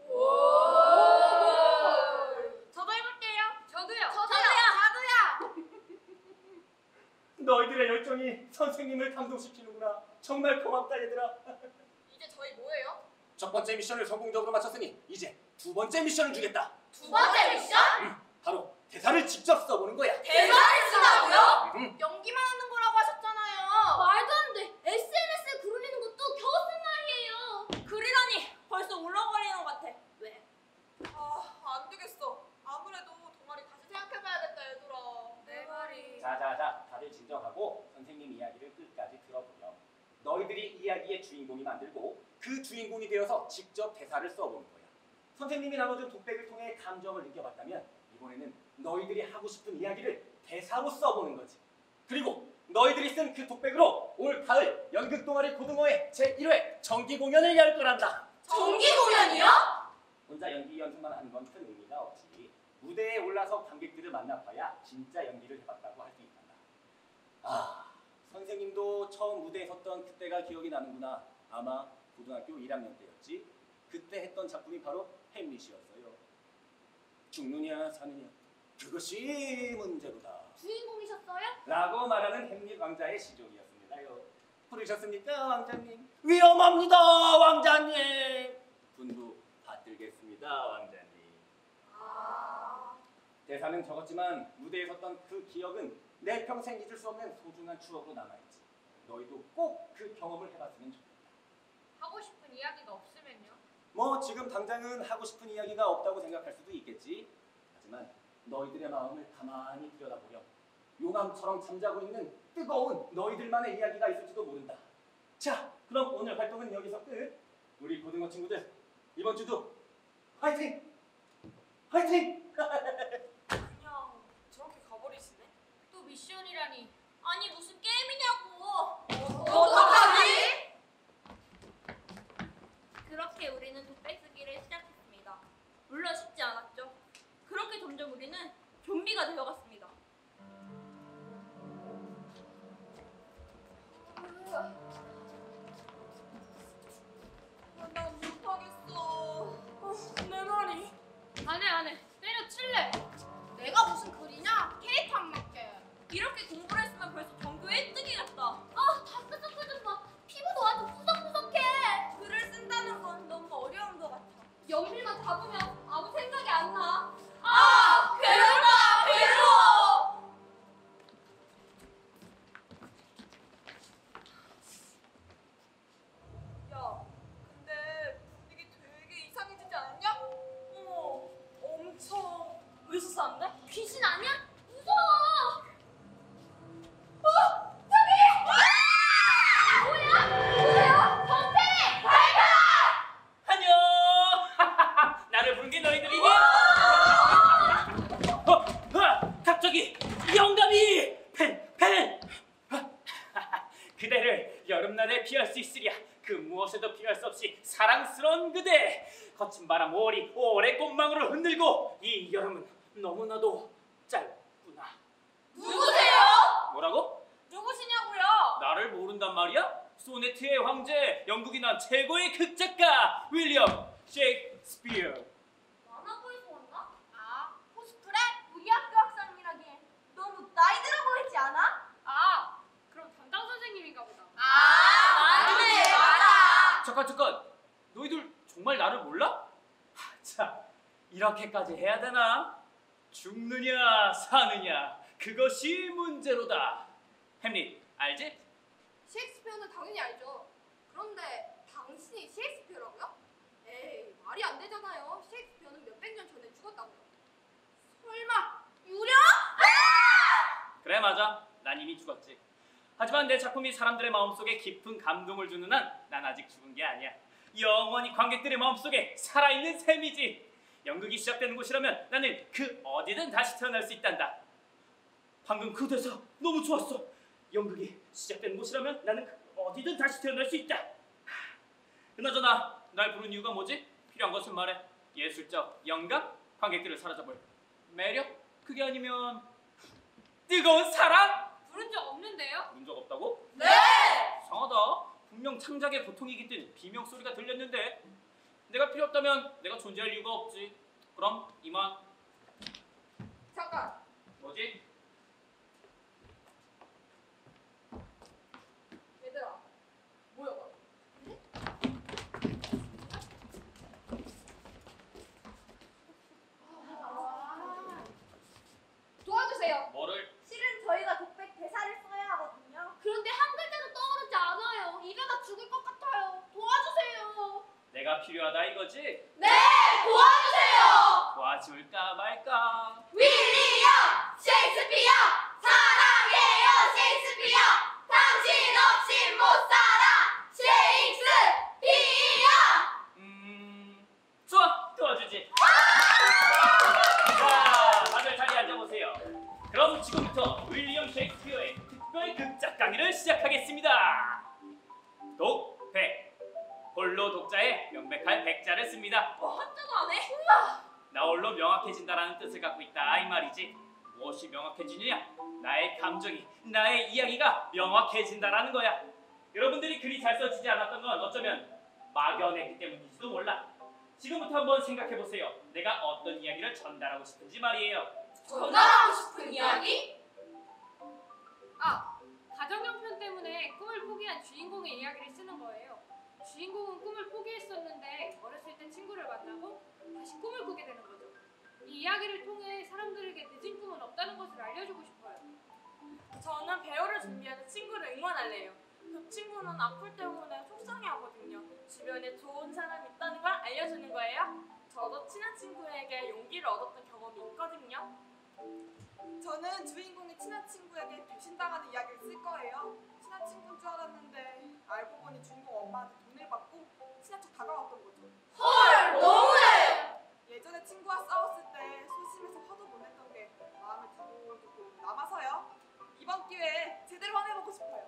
저도 해볼게요. 저도요. 저도요. 저도요. 너희들의 열정이 선생님을 감동시키는구나. 정말 고맙다 얘들아. 이제 저희 뭐예요? 첫 번째 미션을 성공적으로 마쳤으니 이제 두 번째 미션을 주겠다. 두 번째 미션? 바로 대사를 직접 써보는 거야. 대사를 쓰라고요? 음. 연기만 하는 거라고 하셨잖아요. 말도 안 돼. 에스엔에스에 글 올리는 것도 겨우 쓴 말이에요. 그러다니 벌써 울렁거리는 것 같아. 왜? 아안 되겠어. 아무래도 동아리 다시 생각해봐야겠다 얘들아. 내 말이. 자자자, 다들 진정하고 선생님 이야기를 끝까지 들어보렴. 너희들이 이야기의 주인공이 만들고 그 주인공이 되어서 직접 대사를 써보는 거야. 선생님이 나눠준 독백을 통해 감정을 느껴봤다면 이번에는 너희들이 하고 싶은 이야기를 대사로 써보는 거지. 그리고 너희들이 쓴 그 독백으로 올 가을 연극 동아리 고등어회 제일 회 정기 공연을 열 거란다. 정기 공연이요? 혼자 연기 연습만 하는 건 큰 의미가 없지. 무대에 올라서 관객들을 만나봐야 진짜 연기를 해봤다고 할 수 있단다. 아, 선생님도 처음 무대에 섰던 그때가 기억이 나는구나. 아마 고등학교 일 학년 때였지. 그때 했던 작품이 바로 햄릿이었어요. 죽느냐 사느냐 그것이 문제로다 주인공이셨어요? 라고 말하는 햄릿 왕자의 시종이었습니다요. 부르셨습니까 왕자님? 위험합니다 왕자님. 분부 받들겠습니다 왕자님. 아. 대사는 적었지만 무대에 섰던 그 기억은 내 평생 잊을 수 없는 소중한 추억으로 남아있지. 너희도 꼭 그 경험을 해봤으면 좋겠다. 하고 싶은 이야기가 없으면요? 뭐 지금 당장은 하고 싶은 이야기가 없다고 생각할 수도 있겠지. 하지만 너희들의 마음을 가만히 들여다보렴. 용암처럼 잠자고 있는 뜨거운 너희들만의 이야기가 있을지도 모른다. 자, 그럼 오늘 활동은 여기서 끝. 우리 고등어 친구들 이번 주도 화이팅! 화이팅! 그냥 저렇게 가버리시네. 또 미션이라니. 아니 무슨 게임이냐고. 어떡하지? 그렇게 우리는 독백 쓰기를 시작했습니다. 물론 쉽지 않았죠. 그렇게 점점 우리는 좀비가 되어갔습니다. 난 못하겠어. 내 말이. 안해 안해. 때려칠래. 내가 무슨 글이냐? 캐릭터 안 맞게. 이렇게 공부를 했으면 벌써 전교 일 등이겠다. 아, 다크서클 좀 봐. 피부도 아주 푸석푸석해. 글을 쓴다는 건 너무 어려운 것 같아. 연필만 잡으면 아무 생각이 안 나. 아, 괴롭다, 괴로워. 야, 근데 분위기 되게 이상해지지 않냐? 어, 엄청 으스스한데? 귀신 아니야? 무서워. 안녕. 나를 부른 게 너희들이니? 어, 어, 갑자기 영감이 펜 펜. 그대를 여름날에 피할 수 있으랴. 그 무엇에도 피할 수 없이 사랑스러운 그대. 거친 바람 오리 오래 꽃망울을 흔들고 이 여름은 너무나도 짧구나. 누구세요? 뭐라고? 누구시냐고요? 나를 모른단 말이야? 소네트의 황제, 영국이 난 최고의 극작가 윌리엄 셰익스피어. 만화부에서 왔나? 아, 혹시 그래? 우리 학교 학생이라기엔 너무 나이 들어 보이지 않아? 아, 그럼 담당 선생님인가 보다. 아, 맞네, 맞아. 잠깐 잠깐, 너희들 정말 나를 몰라? 하, 참, 이렇게까지 해야 되나? 죽느냐 사느냐 그것이 문제로다. 햄릿 알지? 셰익스피어는 당연히 알죠. 그런데 당신이 셰익스피어라고요? 에이, 말이 안 되잖아요. 셰익스피어는 몇백 년 전에 죽었다고요. 설마 유령? 그래 맞아, 난 이미 죽었지. 하지만 내 작품이 사람들의 마음속에 깊은 감동을 주는 한 난 아직 죽은 게 아니야. 영원히 관객들의 마음속에 살아있는 셈이지. 연극이 시작되는 곳이라면 나는 그 어디든 다시 태어날 수 있단다. 방금 그 대사 너무 좋았어. 연극이 시작되는 곳이라면 나는 그 어디든 다시 태어날 수 있다. 하, 그나저나 날 부른 이유가 뭐지? 필요한 것은 말해. 예술적 영감? 관객들을 사로잡을 매력? 그게 아니면 뜨거운 사랑? 부른 적 없는데요? 부른 적 없다고? 네! 이상하다. 분명 창작의 고통이 깃든 비명 소리가 들렸는데. 내가 필요 없다면 내가 존재할 이유가 없지. 그럼 이만. 잠깐. 뭐지? 얘들아, 모여봐. 아, 도와주세요. 뭐를? 실은 저희가 독백 대사를 써야 하거든요. 그런데 한 글자도 떠오르지 않아요. 입에 다 죽을 것 같아요. 도와주세요. 내가 필요하다 이거지? 네, 도와주세요. 도와줄까 말까? 윌리엄 셰익스피어 사랑해요 셰익스피어 당신 없인 못 살아 셰익스피어. 음... 좋아! 도와주지. 자, 다들 자리에 앉아보세요. 그럼 지금부터 윌리엄 셰익스피어의 특별 극작 강의를 시작하겠습니다. 독백. 홀로 독자의 명백한 백자를 씁니다. 뭐 한자도 안 해? 나 홀로 명확해진다라는 뜻을 갖고 있다 이 말이지. 무엇이 명확해지느냐? 나의 감정이, 나의 이야기가 명확해진다라는 거야. 여러분들이 글이 잘 써지지 않았던 건 어쩌면 막연했기 때문인지도 몰라. 지금부터 한번 생각해보세요. 내가 어떤 이야기를 전달하고 싶은지 말이에요. 전달하고 싶은 이야기? 아, 가정 형편 때문에 꿈을 포기한 주인공의 이야기를 쓰는 거예요. 주인공은 꿈을 포기했었는데 어렸을 때 친구를 만나고 다시 꿈을 꾸게 되는 거죠. 이 이야기를 통해 사람들에게 늦은 꿈은 없다는 것을 알려주고 싶어요. 저는 배우를 준비하는 친구를 응원할래요. 그 친구는 악플 때문에 속상해하거든요. 주변에 좋은 사람이 있다는 걸 알려주는 거예요. 저도 친한 친구에게 용기를 얻었던 경험이 있거든요. 저는 주인공이 친한 친구에게 배신당하는 이야기를 쓸 거예요. 친한 친구인 줄 알았는데 알고 보니 주인공 엄마한테 돈을 받고 친한 척 다가왔던 거죠. 헐, 너무해. 예전에 친구와 싸웠을 때 소심해서 화도 못 냈던 게 마음에 두고두고 남아서요. 이번 기회에 제대로 화내보고 싶어요.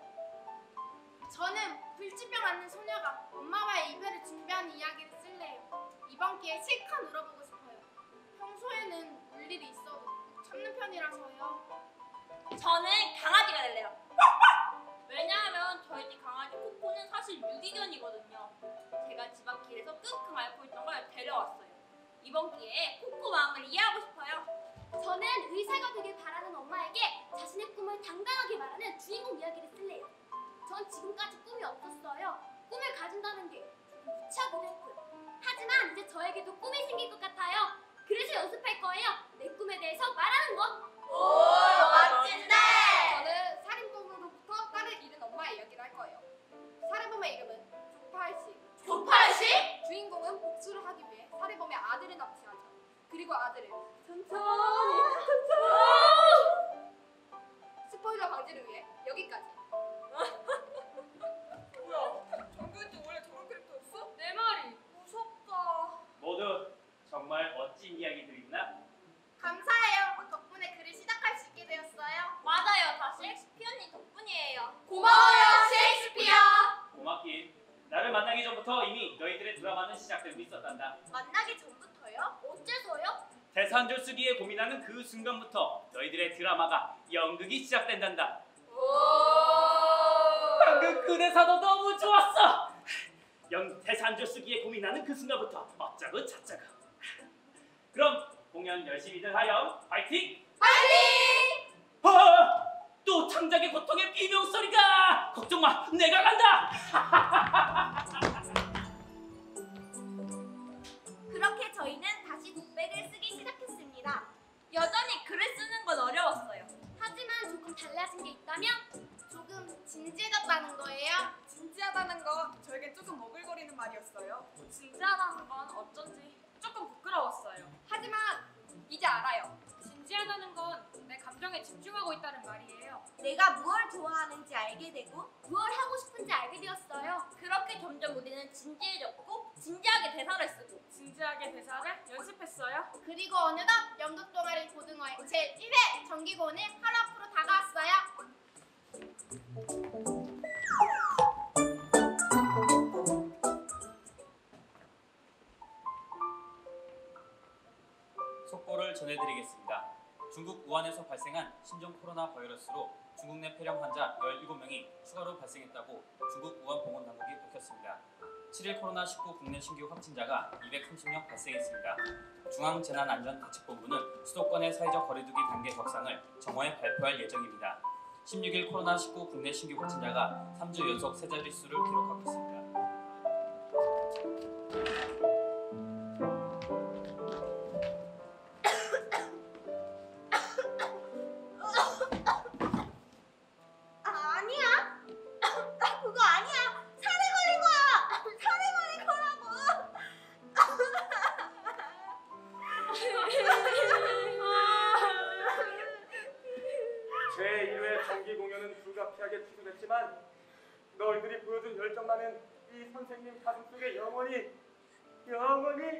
저는 불치병 앓는 소녀가 엄마와의 이별을 준비하는 이야기를 쓸래요. 이번 기회에 실컷 울어보고 싶어요. 평소에는 울 일이 있어도 참는 편이라서요. 저는 강아지가 될래요. 왜냐하면 저희 집 강아지 코코는 사실 유기견이거든요. 제가 집 앞 길에서 끙끙 앓고 있던 걸 데려왔어요. 이번 기회에 코코 마음을 이해하고 싶어요. 저는 의사가 되길 바라는 엄마에게 자신의 꿈을 당당하게 말하는 주인공 이야기를 쓸래요. 전 지금까지 꿈이 없었어요. 꿈을 가진다는 게 조금 무치하기도 했고요. 하지만 이제 저에게도 꿈이 생길 것 같아요. 그래서 연습할 거예요. 내 꿈에 대해서 말하는 거. 오, 멋진데. 저는 살인범으로부터 딸을 잃은 엄마의 이야기를 할 거예요. 살인범의 이름은 조팔씨. 조팔씨? 주인공은 복수를 하기 위해 살인범의 아들을 납치하죠. 그리고 아들을 천천히 스포일러 방지를 위해 여기까지. 뭐야? 정규이도 원래 저런 캐릭터였어? 내 말이. 무섭다. 모두 정말 멋진 이야기들이구나. 감사해요. 덕분에 글을 시작할 수 있게 되었어요. 맞아요. 다 셰익스피어님 덕분이에요. 고마워요, 셰익스피어. 고맙긴. 나를 만나기 전부터 이미 너희들의 드라마는 시작되고 있었단다. 만나기 전부터요? 어째서요? 대사 한 줄 쓰기에 고민하는 그 순간부터 너희들의 드라마가 연극이 시작된단다. 방금 그 대사도 너무 좋았어. 연 대사 한 줄 쓰기에 고민하는 그 순간부터 어쩌고 저쩌고. 그럼 공연 열심히들 하렴. 파이팅! 파이팅! 아, 또 창작의 고통의 비명 소리가. 걱정 마, 내가 간다. 그렇게 저희는 다시 독백을 쓰기 시작했습니다. 여전히 글을 쓰는 건 어려웠어요. 하지만 조금 달라진 게 있다면 조금 진지해졌다는 거예요. 진지하다는 건 저에겐 조금 오글거리는 말이었어요. 진지하다는 건 어쩐지 조금 부끄러웠어요. 하지만 이제 알아요. 진지하다는 건 내 감정에 집중하고 있다는 말이에요. 내가 무엇을 좋아하는지 알게 되고 무엇을 하고 싶은지 알게 되었어요. 그렇게 점점 우리는 진지해졌고 진지하게 대사를 쓰고 진지하게 대사를 연습했어요. 그리고 어느덧 연극 동아리 고등어의 제일 회 정기고는 하루 앞으로 다가왔어요. 속보를 전해드리겠습니다. 중국 우한에서 발생한 신종 코로나 바이러스로 중국 내 폐렴 환자 열일곱 명이 추가로 발생했다고 중국 우한 보건당국이 밝혔습니다. 칠일 코로나 십구 국내 신규 확진자가 이백삼십 명 발생했습니다. 중앙재난안전대책본부는 수도권의 사회적 거리두기 단계 격상을 정오에 발표할 예정입니다. 십육일 코로나 십구 국내 신규 확진자가 삼 주 연속 세 자릿수를 기록하고 있습니다. 아니야. 나 그거 아니야. 살에 걸린 거야. 살에 걸린 거라고. 제일 회 정기 공연은 불가피하게 취소됐지만 너희들이 보여준 열정만은 이 선생님 가슴속에 영원히 영원히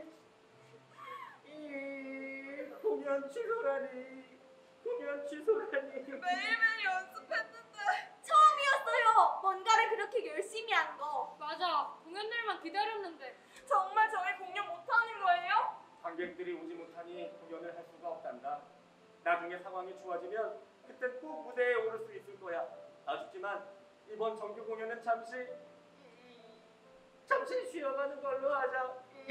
이 공연 취소라니 공연 취소라니 매일매일 연습했는데. 처음이었어요. 뭔가를 그렇게 열심히 한 거. 맞아. 공연날만 기다렸는데. 정말 저희 공연 못하는 거예요? 관객들이 오지 못하니 공연을 할 수가 없단다. 나중에 상황이 좋아지면 그땐 꼭 무대에 오를 수 있을 거야. 아쉽지만 이번 정규 공연은 잠시 잠시 쉬어가는 걸로 하자.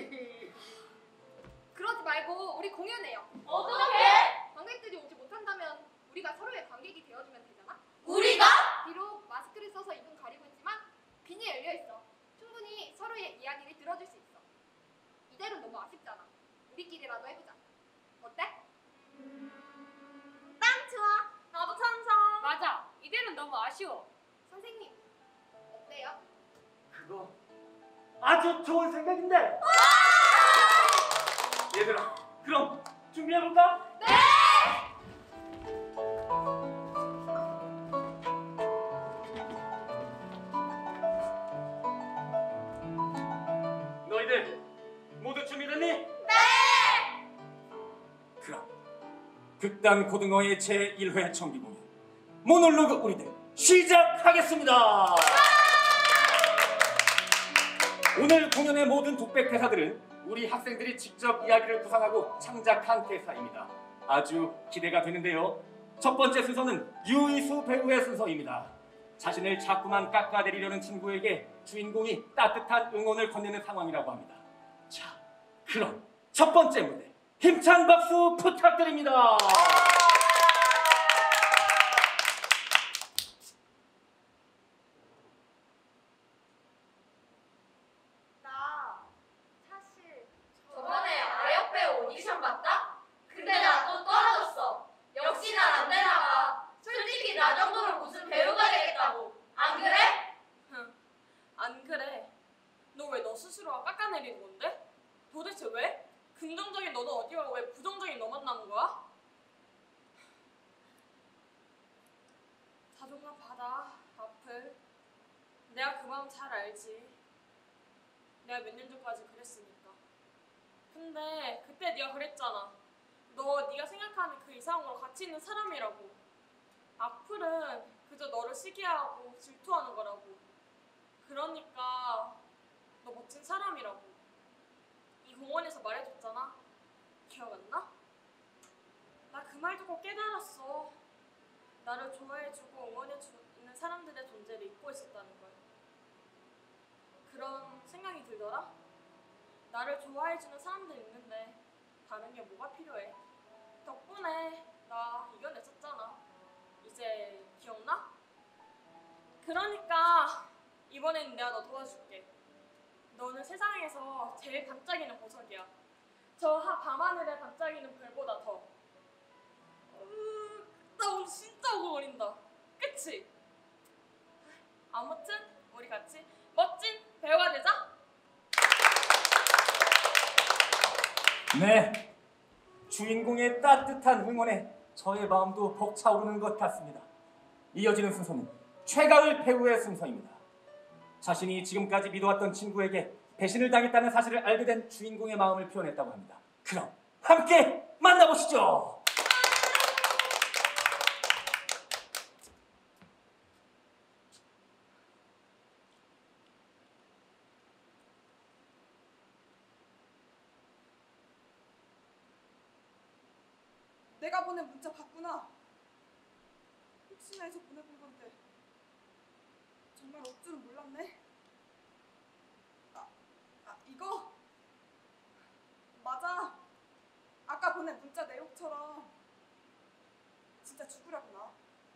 그러지 말고 우리 공연해요. 어떻게? 관객들이 오지 못한다면 우리가 서로의 관객이 되어주면 되잖아. 우리가? 비록 마스크를 써서 입은 가리고 있지만 빈이 열려 있어. 충분히 서로의 이야기를 들어줄 수 있어. 이대로 너무 아쉽잖아. 우리끼리라도 해보자. 어때? 난 좋아. 나도 찬성. 맞아. 이대로는 너무 아쉬워. 선생님 어때요? 그거 아주 좋은 생각인데. 얘들아, 그럼 준비해볼까? 네! 너희들 모두 준비됐니? 네! 그럼 극단 고등어의 제일 회 정기 공연 모놀로그 우리들 시작하겠습니다. 오늘 공연의 모든 독백 대사들은 우리 학생들이 직접 이야기를 구상하고 창작한 대사입니다. 아주 기대가 되는데요. 첫 번째 순서는 유이수 배우의 순서입니다. 자신을 자꾸만 깎아내리려는 친구에게 주인공이 따뜻한 응원을 건네는 상황이라고 합니다. 자, 그럼 첫 번째 무대 힘찬 박수 부탁드립니다. 나 사실 저번에 아역배 오디션 봤다? 근데 나 또 떨어졌어. 역시 난 안 되나 봐. 솔직히 나 정도면 무슨 배우가 되겠다고. 안 그래? 안 그래. 너 왜 너 스스로가 깎아내리는 건데? 도대체 왜? 긍정적인 너는 어디 가고 왜 부정적인 너만 남은 거야? 자존감 받아. 아플. 내가 그 마음 잘 알지. 내가 몇 년 전까지 그랬으니까. 근데 그때 네가 그랬잖아. 너 네가 생각하는 그 이상으로 가치 있는 사람이라고. 악플은 그저 너를 시기하고 질투하는 거라고. 그러니까 사람이라고. 이 공원에서 말해줬잖아. 기억 안 나? 나 그 말 듣고 깨달았어. 나를 좋아해주고 응원해주는 사람들의 존재를 잊고 있었다는 걸. 그런 생각이 들더라. 나를 좋아해주는 사람들 있는데 다른 게 뭐가 필요해? 덕분에 나 이겨냈었잖아. 이제 기억나? 그러니까 이번엔 내가 너 도와줄게. 너는 세상에서 제일 반짝이는 보석이야. 저 하- 밤하늘에 반짝이는 별보다 더. 으, 나 오늘 진짜 오글거린다. 그치? 아무튼 우리 같이 멋진 배우가 되자. 네, 주인공의 따뜻한 응원에 저의 마음도 벅차오르는 것 같습니다. 이어지는 순서는 최가을 배우의 순서입니다. 자신이 지금까지 믿어왔던 친구에게 배신을 당했다는 사실을 알게 된 주인공의 마음을 표현했다고 합니다. 그럼 함께 만나보시죠. 내가 보낸 문자 봤구나. 혹시나 해서 보내본 건데 정말 올 줄은 몰랐네. 아, 아 이거 맞아. 아까 보낸 문자 내용처럼 진짜 죽으라구나.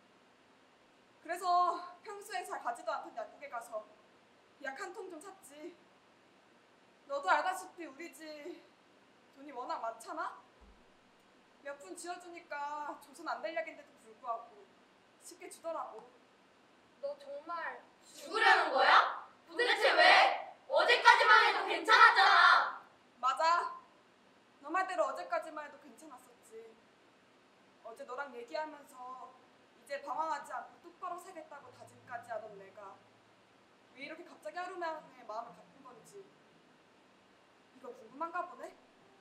그래서 평소에 잘 가지도 않던 약국에 가서 약 한 통 좀 샀지. 너도 알다시피 우리 집 돈이 워낙 많잖아. 몇 푼 지어주니까 조선 안 될 약인데도 불구하고 쉽게 주더라고. 너 정말 죽으려는 거야? 도대체 왜? 어제까지만 해도 괜찮았잖아. 맞아. 너 말대로 어제까지만 해도 괜찮았었지. 어제 너랑 얘기하면서 이제 방황하지 않고 똑바로 살겠다고 다짐까지 하던 내가 왜 이렇게 갑자기 하루 만에 마음을 바꾼 건지 이거 궁금한가 보네?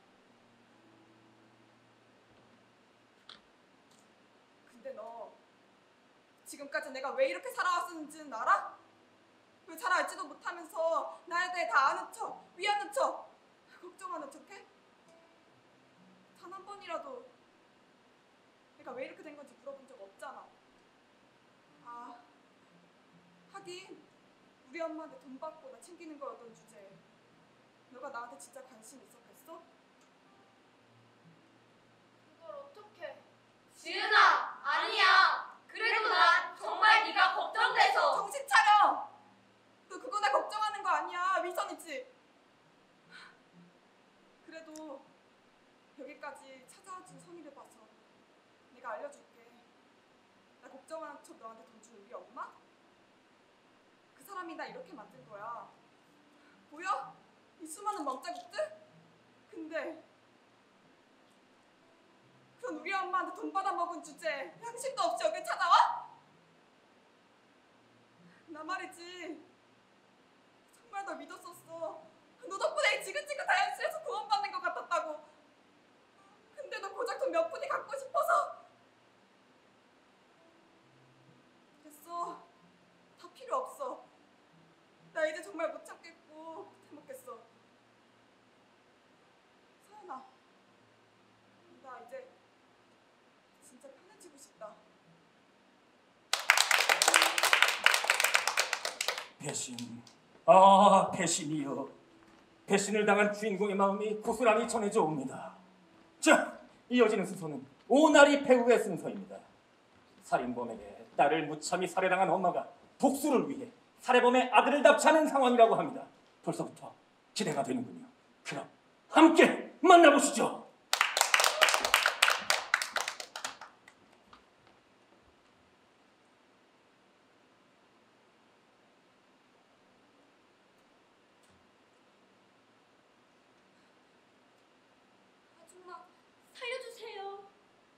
근데 너 지금까지 내가 왜 이렇게 살아왔었는지는 알아? 왜 잘 알지도 못하면서 나에 대해 다 아는 척, 위하는 척, 걱정하는 척해? 단 한 번이라도 내가 왜 이렇게 된 건지 물어본 적 없잖아. 아, 하긴 우리 엄마한테 돈 받고 나 챙기는 거였던 주제에 너가 나한테 진짜 관심 있었겠어? 그걸 어떻게? 지은아, 아니야. 그래도 난 정말 네가 걱정돼서. 정신 차려! 너 그거 나 걱정하는 거 아니야. 위선이지? 그래도 여기까지 찾아와준 성의를 봐서 내가 알려줄게. 나 걱정하는 척 너한테 돈 준 우리 엄마? 그 사람이 나 이렇게 만든 거야. 보여? 이 수많은 멍자국들? 근데 그런 우리 엄마한테 돈 받아먹은 주제에 양심도 없이 여기 찾아와? 나 말이지 정말 널 믿었었어. 너 덕분에 지긋지긋 다현실에서 구원받는 것 같았다고. 근데 너 고작 돈 몇 푼이 갖고 싶어서. 됐어. 다 필요 없어. 나 이제 정말 못 참겠고 못해먹겠어. 서연아, 나 이제 진짜 편해지고 싶다. 배신, 아 배신이요. 배신을 당한 주인공의 마음이 고스란히 전해져 옵니다. 자, 이어지는 순서는 오나리 배우의 순서입니다. 살인범에게 딸을 무참히 살해당한 엄마가 복수를 위해 살해범의 아들을 납치하는 상황이라고 합니다. 벌써부터 기대가 되는군요. 그럼 함께 만나보시죠. 아줌마, 살려주세요.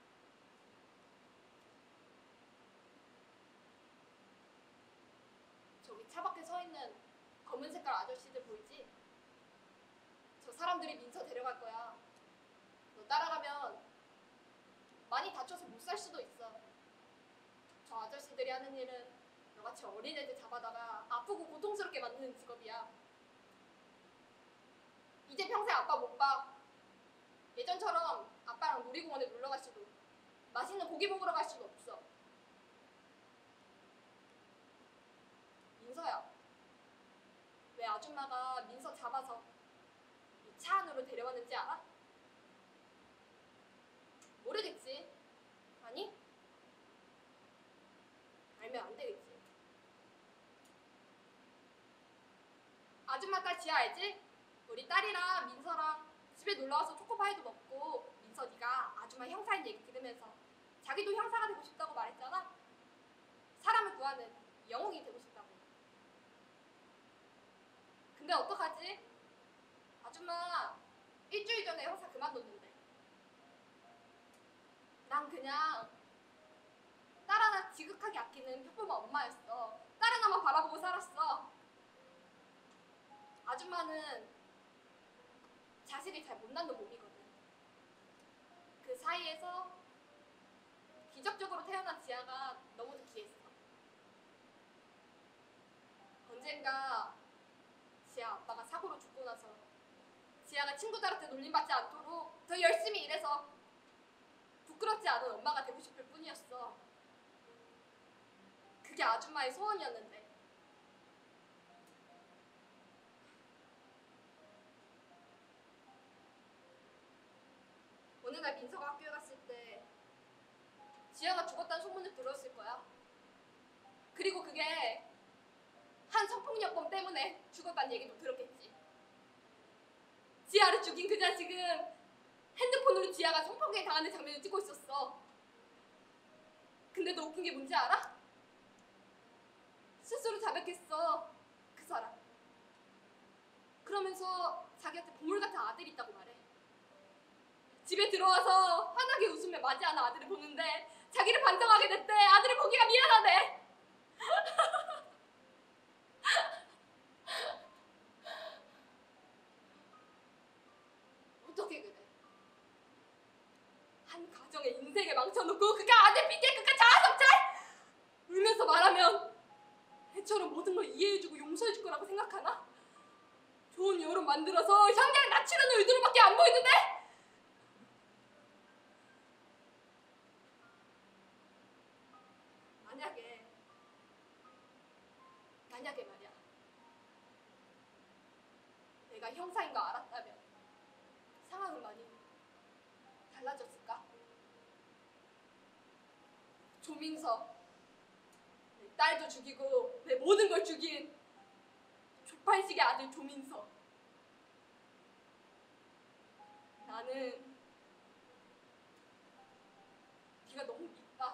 저기 차 밖에 서 있는 검은 색깔 아저씨들 보이지? 저 사람들이 민서 데려갈 거야. 너 따라가면 많이 다쳐서 못 살 수도 있어. 저 아저씨들이 하는 일은 너같이 어린애들 잡아다가 아프고 고통스럽게 만드는 직업이야. 이제 평생 아빠 못 봐. 예전처럼 아빠랑 놀이공원에 놀러 갈 수도, 맛있는 고기 먹으러 갈 수도 없어. 민서야, 왜 아줌마가 민서 잡아서 이 차 안으로 데려왔는지 알아? 모르겠지. 아니? 알면 안 되겠지. 아줌마 딸 지아 알지? 우리 딸이랑 민서랑 집에 놀러와서 초코파이도 먹고, 민서 네가 아줌마 형사인 얘기 들으면서 자기도 형사가 되고 싶다고 말했잖아. 사람을 구하는 영웅이 되고 싶다고. 근데 어떡하지? 아줌마 일주일 전에 형사 그만뒀는데. 난 그냥 딸 하나 지극하게 아끼는 평범한 엄마였어. 딸 하나만 바라보고 살았어. 아줌마는 자식이 잘 못 낳는 몸이거든. 그 사이에서 기적적으로 태어난 지아가 너무도 귀했어. 언젠가 지아 아빠가 사고로 죽고 나서 지아가 친구들한테 놀림받지 않도록 더 열심히 일해서 부끄럽지 않은 엄마가 되고 싶을 뿐이었어. 그게 아줌마의 소원이었는데. 어느 날 민서가 학교에 갔을 때 지아가 죽었다는 소문을 들었을 거야. 그리고 그게 한 성폭력범 때문에 죽었다는 얘기도 들었겠지. 지아를 죽인 그 자식은 핸드폰으로 지아가 성폭행 당하는 장면을 찍고 있었어. 근데 너 웃긴 게 뭔지 알아? 스스로 자백했어, 그 사람. 그러면서 자기한테 보물 같은 아들이 있다고 말해. 집에 들어와서 환하게 웃으며 맞이하는 아들을 보는데 자기를 반성하게 됐대. 아들을 보기가 미안하대. 어떻게 그래? 한 가정의 인생을 망쳐놓고 그게 아들 빚에 그깟 자아성찰? 울면서 말하면 애처럼 모든 걸 이해해주고 용서해줄 거라고 생각하나? 좋은 여론 만들어서 형제를 낮추려는 의도로밖에 안 보이는데? 만약에 만약에 말이야, 내가 형사인 거 알았다면 상황은 많이 달라졌을까? 조민서, 내 딸도 죽이고 내 모든 걸 죽인 조팔식의 아들 조민서. 나는 네가 너무 밉다.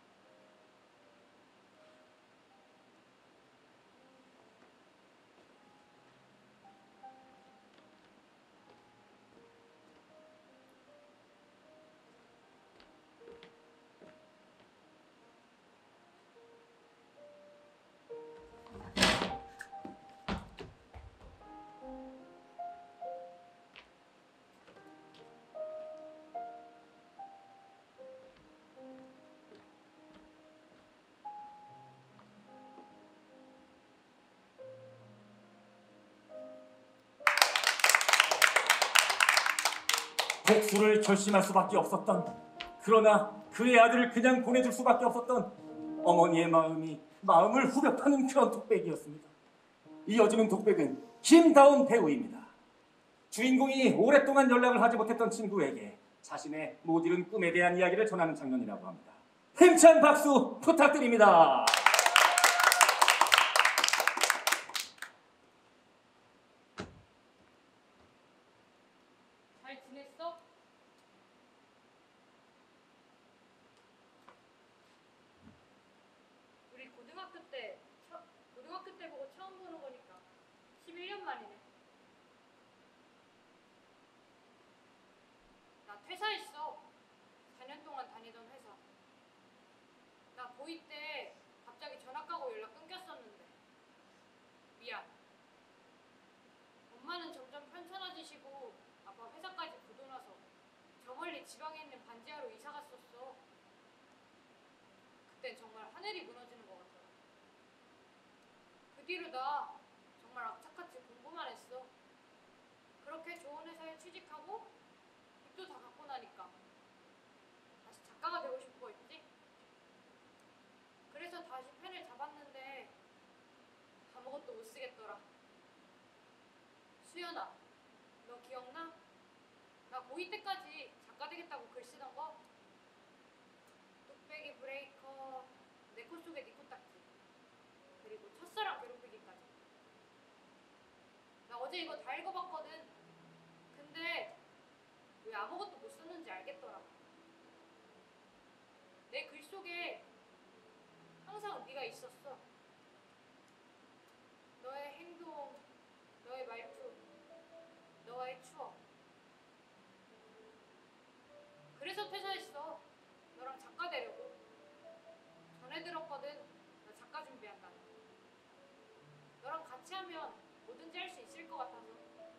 복수를 결심할 수밖에 없었던, 그러나 그의 아들을 그냥 보내줄 수밖에 없었던 어머니의 마음이 마음을 후벼 파는 그런 독백이었습니다. 이어지는 독백은 김다운 배우입니다. 주인공이 오랫동안 연락을 하지 못했던 친구에게 자신의 못 이룬 꿈에 대한 이야기를 전하는 장면이라고 합니다. 힘찬 박수 부탁드립니다. 잘 지냈어? 우리 고등학교 때 처, 고등학교 때 보고 처음 보는 거니까 십일 년 만이네. 나 퇴사했어. 사 년 동안 다니던 회사. 나 고이 때 갑자기 전학 가고 연락 끊겼었는데 미안. 엄마는 점점 편찮아지시고 아빠 회사까지 부도나서 저 멀리 지방에 있는 반지하로 이사 갔었어. 그땐 정말 하늘이 무너지는 것 같더라. 그 뒤로 나 정말 악착같이 공부만 했어. 그렇게 좋은 취직하고 빚도 다 갚고 나니까 다시 작가가 되고 싶어 했지. 그래서 다시 펜을 잡았는데 아무것도 못 쓰겠더라. 수연아, 너 기억나? 나 고이 때까지 작가 되겠다고 글 쓰던 거? 뚝배기 브레이커, 내 코 속에 네 코딱지, 그리고 첫사랑 괴롭히기까지. 나 어제 이거 다 읽어봤거든. 근데 왜 아무것도 못 썼는지 알겠더라. 내 글 속에 항상 네가 있었어. 너의 행동, 너의 말투, 너와의 추억. 그래서 퇴사했어. 너랑 작가 되려고. 전에 들었거든. 너 작가 준비한다고. 너랑 같이 하면 뭐든지 할 수 있을 것 같아서.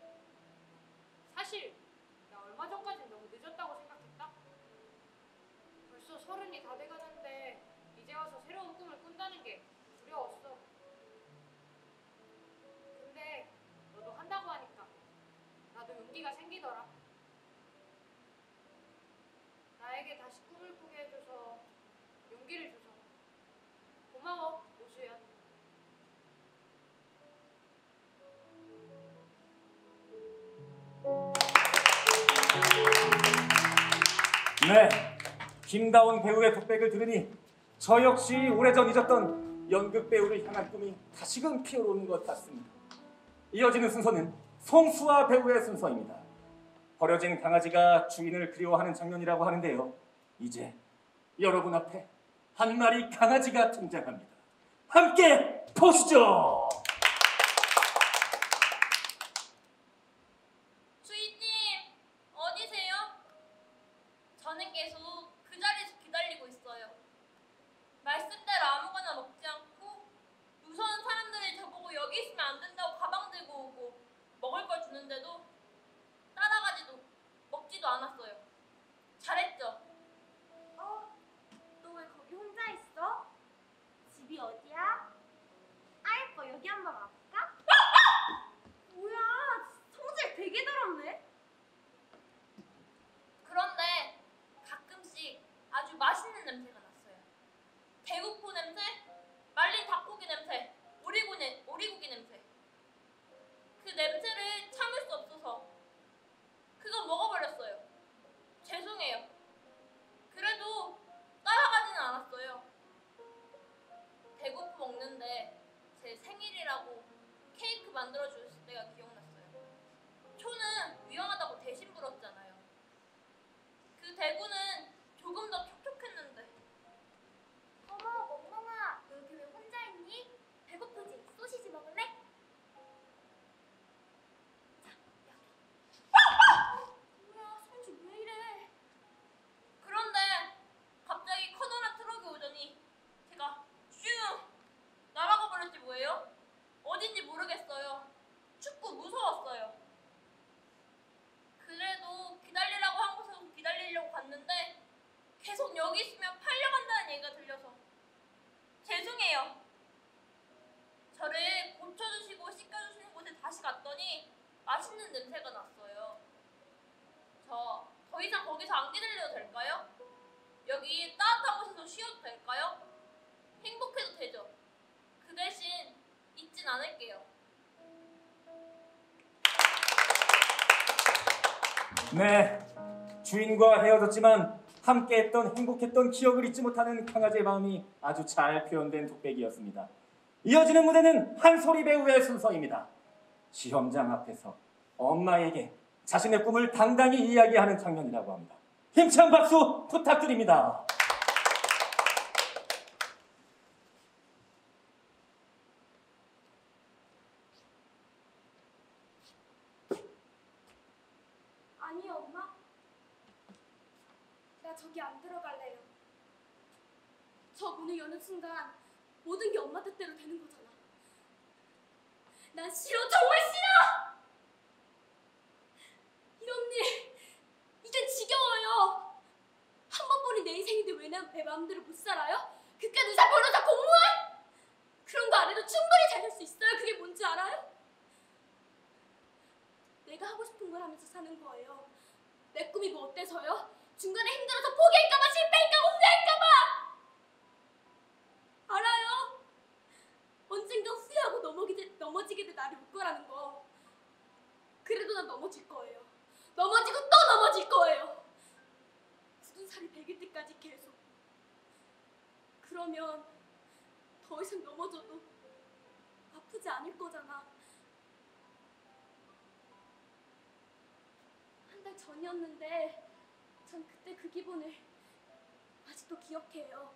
사실 나 얼마 전까진 너무 늦었다고 생각했다. 벌써 서른이 다 돼가는데 이제 와서 새로운 꿈을 꾼다는 게 두려웠어. 근데 너도 한다고 하니까 나도 용기가 생기더라. 나에게 다시 꿈을 꾸게 해줘서, 용기를 줘서 고마워, 오수연. 네, 김다운 배우의 독백을 들으니 저 역시 오래전 잊었던 연극 배우를 향한 꿈이 다시금 피어오르는 것 같습니다. 이어지는 순서는 송수아 배우의 순서입니다. 버려진 강아지가 주인을 그리워하는 장면이라고 하는데요. 이제 여러분 앞에 한 마리 강아지가 등장합니다. 함께 보시죠. 주인님, 어디세요? 저는 계속 그 자리에서 기다리고 있어요. 말씀대로 아무거나 먹지 않고 무서운 사람들이 저보고 여기 있으면 안 된다고 가방 들고 오고 먹을 걸 주는데도 따라가지도 먹지도 않았어요. 잘했죠? 어? 너 왜 거기 혼자 있어? 집이 어디야? 아 예뻐 여기 한번 와볼까? 뭐야 성질 되게 더럽네. 그런데 가끔씩 아주 맛있는 냄새가 났어요. 대구포 냄새, 말린 닭고기 냄새, 오리고기, 오리고기 냄새. 그 냄새를 참을 수 없어서 그거 먹어버렸어요. 죄송해요. 그래도 따라가지는 않았어요. 대구포 먹는데 제 생일이라고 케이크 만들어주셨을 때가 기억났어요. 초는 위험하다고 대신 불었잖아요. 그 대구는 조금 더 촉촉했는데. 어머 멍멍아 너 여기 왜 혼자 있니? 배고프지? 소시지 먹을래? 자 여기. 뭐야 성질 왜 이래? 그런데 갑자기 커다란 트럭이 오더니 제가 슝 날아가 버렸지 뭐예요? 어딘지 모르겠어요. 춥고 무서웠어요. 그래도 기다리라고 한 곳에서 기다리려고 갔는데 계속 여기 있으면 팔려간다는 얘기가 들려서 죄송해요. 저를 고쳐주시고 씻겨주시는 곳에 다시 갔더니 맛있는 냄새가 났어요. 저 더 이상 거기서 안 기다려도 될까요? 여기 따뜻한 곳에서 쉬어도 될까요? 행복해도 되죠? 그 대신 잊진 않을게요. 네, 주인과 헤어졌지만 함께했던 행복했던 기억을 잊지 못하는 강아지의 마음이 아주 잘 표현된 독백이었습니다. 이어지는 무대는 한소리 배우의 순서입니다. 시험장 앞에서 엄마에게 자신의 꿈을 당당히 이야기하는 장면이라고 합니다. 힘찬 박수 부탁드립니다. 아니요 엄마. 나 저기 안 들어갈래요. 저 문을 여는 순간 모든 게 엄마 뜻대로 되는 거잖아. 난 싫어 정말 싫어. 이런 일 이젠 지겨워요. 한 번뿐인 내 인생인데 왜 내 마음대로 못 살아요? 그깟 의사 변호사 공무원? 그런 거 안 해도 충분히 잘 살 수 있어요. 그게 뭔지 알아요? 내 내가 하고 싶은 걸 하면서 사는 거예요. 내 꿈이 뭐 어때서요? 중간에 힘들어서 포기할까봐, 실패할까봐, 후회할까봐! 알아요. 언젠가 후회하고 넘어지게, 넘어지게 될 날이 올 거라는 거. 그래도 난 넘어질 거예요. 넘어지고 또 넘어질 거예요. 굳은 살이 배길 때까지 계속. 그러면 더 이상 넘어져도 아프지 않을 거잖아. 한 달 전이었는데 전 그때 그 기분을 아직도 기억해요.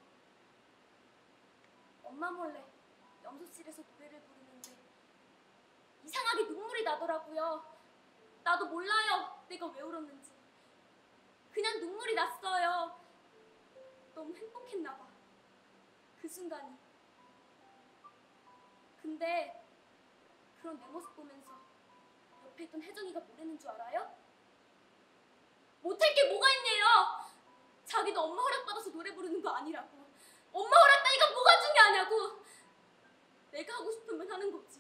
엄마 몰래 염소실에서 노래를 부르는데 이상하게 눈물이 나더라고요. 나도 몰라요, 내가 왜 울었는지. 그냥 눈물이 났어요. 너무 행복했나 봐, 그 순간이. 근데 그런 내 모습 보면서 옆에 있던 혜정이가 뭐라는 줄 알아요? 못할 게 뭐가 있네요. 자기도 엄마 허락받아서 노래 부르는 거 아니라고. 엄마 허락 따위가 뭐가 중요하냐고. 내가 하고 싶으면 하는 거지.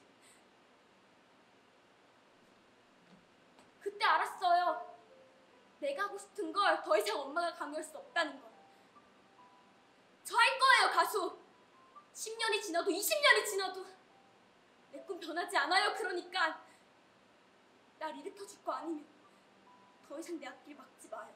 그때 알았어요. 내가 하고 싶은 걸 더 이상 엄마가 강요할 수 없다는 걸. 저 할 거예요, 가수. 십 년이 지나도 이십 년이 지나도 내 꿈 변하지 않아요. 그러니까 날 일으켜 줄 거 아니면 더 이상 내 앞길 막지 마요.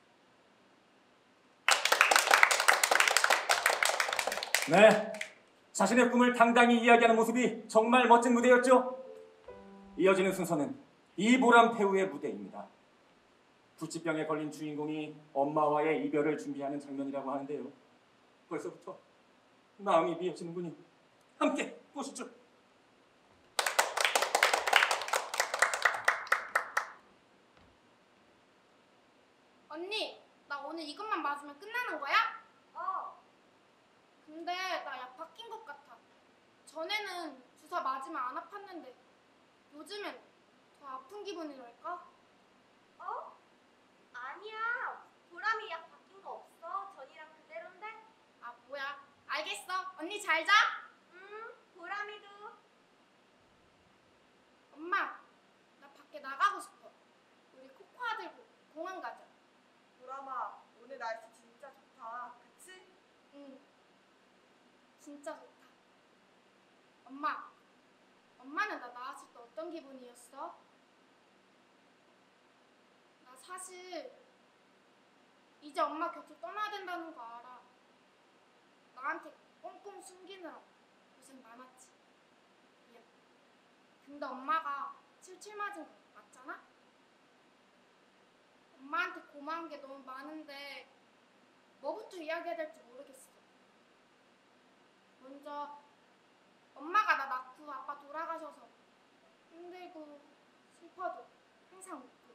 네, 자신의 꿈을 당당히 이야기하는 모습이 정말 멋진 무대였죠. 이어지는 순서는 이보람 배우의 무대입니다. 불치병에 걸린 주인공이 엄마와의 이별을 준비하는 장면이라고 하는데요. 벌써부터 마음이 미어지는군요. 함께 보시죠. 언니, 나 오늘 이것만 맞으면 끝나는 거야? 어. 근데 나 약 바뀐 것 같아. 전에는 주사 맞으면 안 아팠는데 요즘엔 더 아픈 기분이랄까? 어? 아니야. 보람이 약 바뀐 거 없어. 전이랑 그대로인데. 아 뭐야? 알겠어. 언니 잘 자. 응. 보람이도. 엄마, 나 밖에 나가고 싶어. 우리 코코아 들고 공원 가자. 보람아, 오늘 날씨 진짜 좋다. 그치? 응. 진짜 좋다. 엄마, 엄마는 나 나왔을 때 어떤 기분이었어? 나 사실 이제 엄마 곁을 떠나야 된다는 거 알아. 나한테 꽁꽁 숨기느라 고생 많았지. 미안. 근데 엄마가 칠칠 맞은 거 맞잖아? 엄마한테 고마운 게 너무 많은데 뭐부터 이야기해야 될지 모르겠어. 먼저 엄마가 나 낳고 아빠 돌아가셔서 힘들고 슬퍼도 항상 웃고,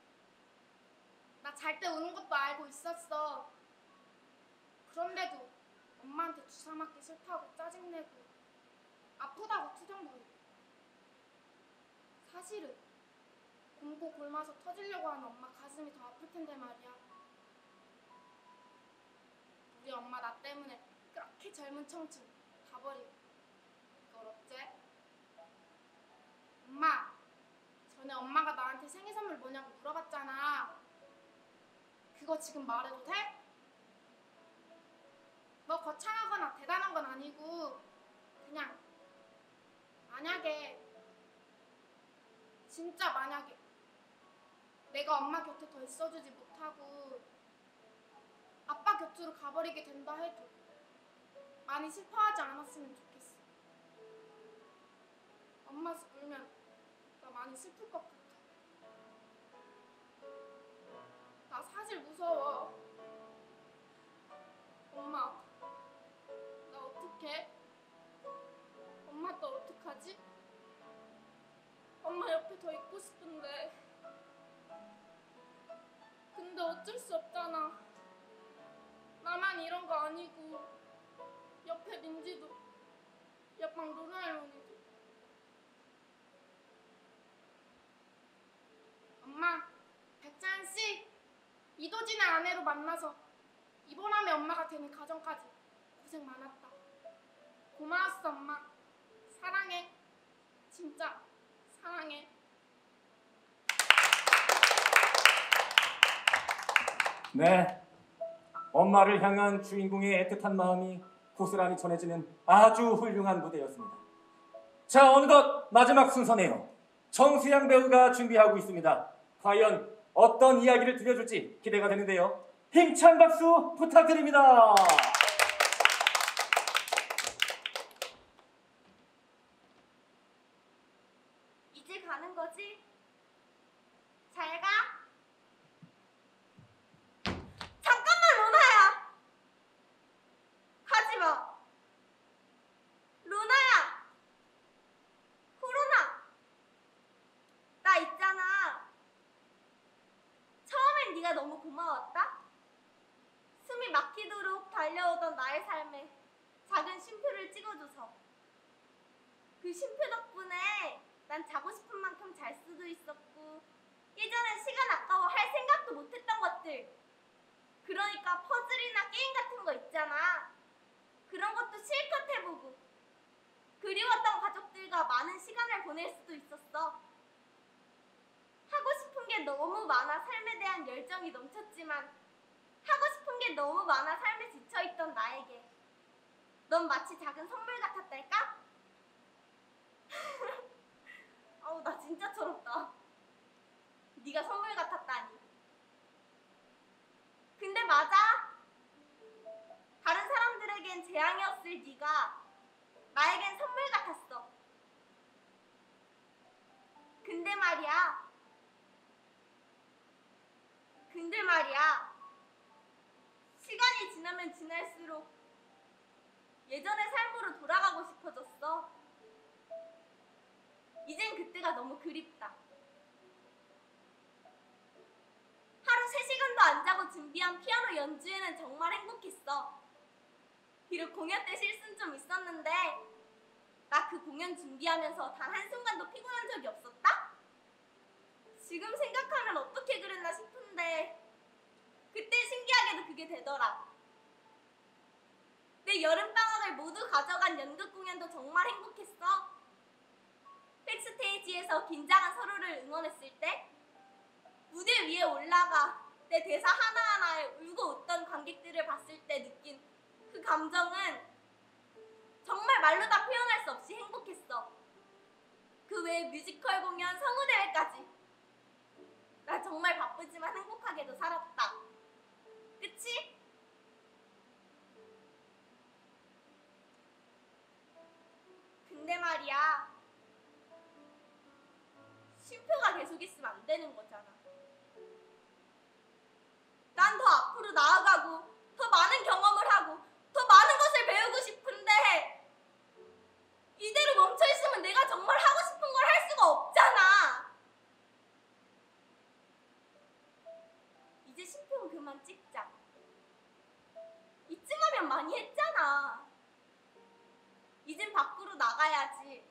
나 잘 때 우는 것도 알고 있었어. 그런데도 엄마한테 주사 맞기 싫다고 짜증내고 아프다고 투정 부리고. 사실은 굶고 굶어서 터지려고 하는 엄마 가슴이 더 아플 텐데 말이야. 우리 엄마 나 때문에 그렇게 젊은 청춘 다 버리고 이걸 어째? 엄마, 전에 엄마가 나한테 생일 선물 뭐냐고 물어봤잖아. 그거 지금 말해도 돼? 뭐 거창하거나 대단한 건 아니고 그냥 만약에, 진짜 만약에 내가 엄마 곁에 더 있어주지 못하고 아빠 곁으로 가버리게 된다 해도 많이 슬퍼하지 않았으면 좋겠어. 엄마 울면 나 많이 슬플 것 같아. 나 사실 무서워. 엄마, 나 어떡해? 엄마 또 어떡하지? 엄마 옆에 더 있고 싶은데 근데 어쩔 수 없잖아. 나만 이런 거 아니고 옆에 민지도, 옆방 로라 할머니도. 엄마, 백찬 씨, 이도진의 아내로 만나서 이보람의 엄마가 되는 과정까지 고생 많았다. 고마웠어 엄마. 사랑해. 진짜 사랑해. 네, 엄마를 향한 주인공의 애틋한 마음이 고스란히 전해지는 아주 훌륭한 무대였습니다. 자, 어느덧 마지막 순서네요. 정수양 배우가 준비하고 있습니다. 과연 어떤 이야기를 들려줄지 기대가 되는데요. 힘찬 박수 부탁드립니다. 이제 가는 거지? 잘 가. 잠깐만, 로나야. 가지 마. 로나야. 코로나. 나 있잖아. 처음엔 네가 너무 고마웠다. 숨이 막히도록 달려오던 나의 삶에 작은 쉼표를 찍어줘서. 그 쉼표 덕분에 난 자고 싶은 만큼 잘 수도 있었고, 예전엔 시간 아까워 할 생각도 못했던 것들, 그러니까 퍼즐이나 게임 같은 거 있잖아. 그런 것도 실컷 해보고, 그리웠던 가족들과 많은 시간을 보낼 수도 있었어. 하고 싶은 게 너무 많아 삶에 대한 열정이 넘쳤지만, 하고 싶은 게 너무 많아 삶에 지쳐있던 나에게 넌 마치 작은 선물 같았달까? 어우, 나 진짜 철없다. 네가 선물 같았다니. 근데 맞아. 다른 사람들에겐 재앙이었을 네가 나에겐 선물 같았어. 근데 말이야. 근데 말이야. 시간이 지나면 지날수록 예전의 삶으로 돌아가고 싶어졌어. 이젠 그때가 너무 그립다. 하루 세 시간도 안 자고 준비한 피아노 연주회는 정말 행복했어. 비록 공연 때 실수는 좀 있었는데, 나 그 공연 준비하면서 단 한순간도 피곤한 적이 없었다? 지금 생각하면 어떻게 그랬나 싶은데, 그때 신기하게도 그게 되더라. 내 여름방학을 모두 가져간 연극 공연도 정말 행복했어. 백스테이지에서 긴장한 서로를 응원했을 때, 무대 위에 올라가 내 대사 하나하나에 울고 웃던 관객들을 봤을 때 느낀 그 감정은 정말 말로 다 표현할 수 없이 행복했어. 그 외에 뮤지컬 공연, 성우대회까지. 나 정말 바쁘지만 행복하게도 살았다. 그치? 근데 말이야, 쉼표가 계속 있으면 안 되는 거잖아. 난 더 앞으로 나아가고 더 많은 경험을 하고 더 많은 것을 배우고 싶은데, 이대로 멈춰있으면 내가 정말 하고 싶은 걸 할 수가 없잖아. 이제 쉼표는 그만 찍자. 이쯤 하면 많이 했잖아. 이젠 밖으로 나가야지.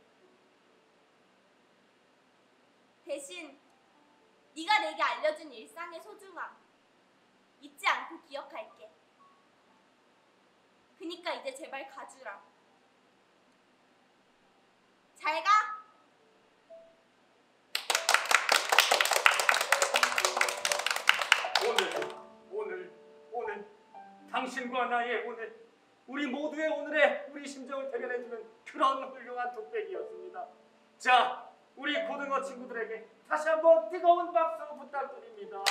대신 네가 내게 알려준 일상의 소중함 잊지 않고 기억할게. 그니까 이제 제발 가주라. 잘 가. 오늘, 오늘, 오늘, 당신과 나의 오늘, 우리 모두의 오늘에 우리 심정을 대변해주는 그런 훌륭한 독백이었습니다. 자, 우리 고등어 친구들에게 다시 한번 뜨거운 박수 부탁드립니다.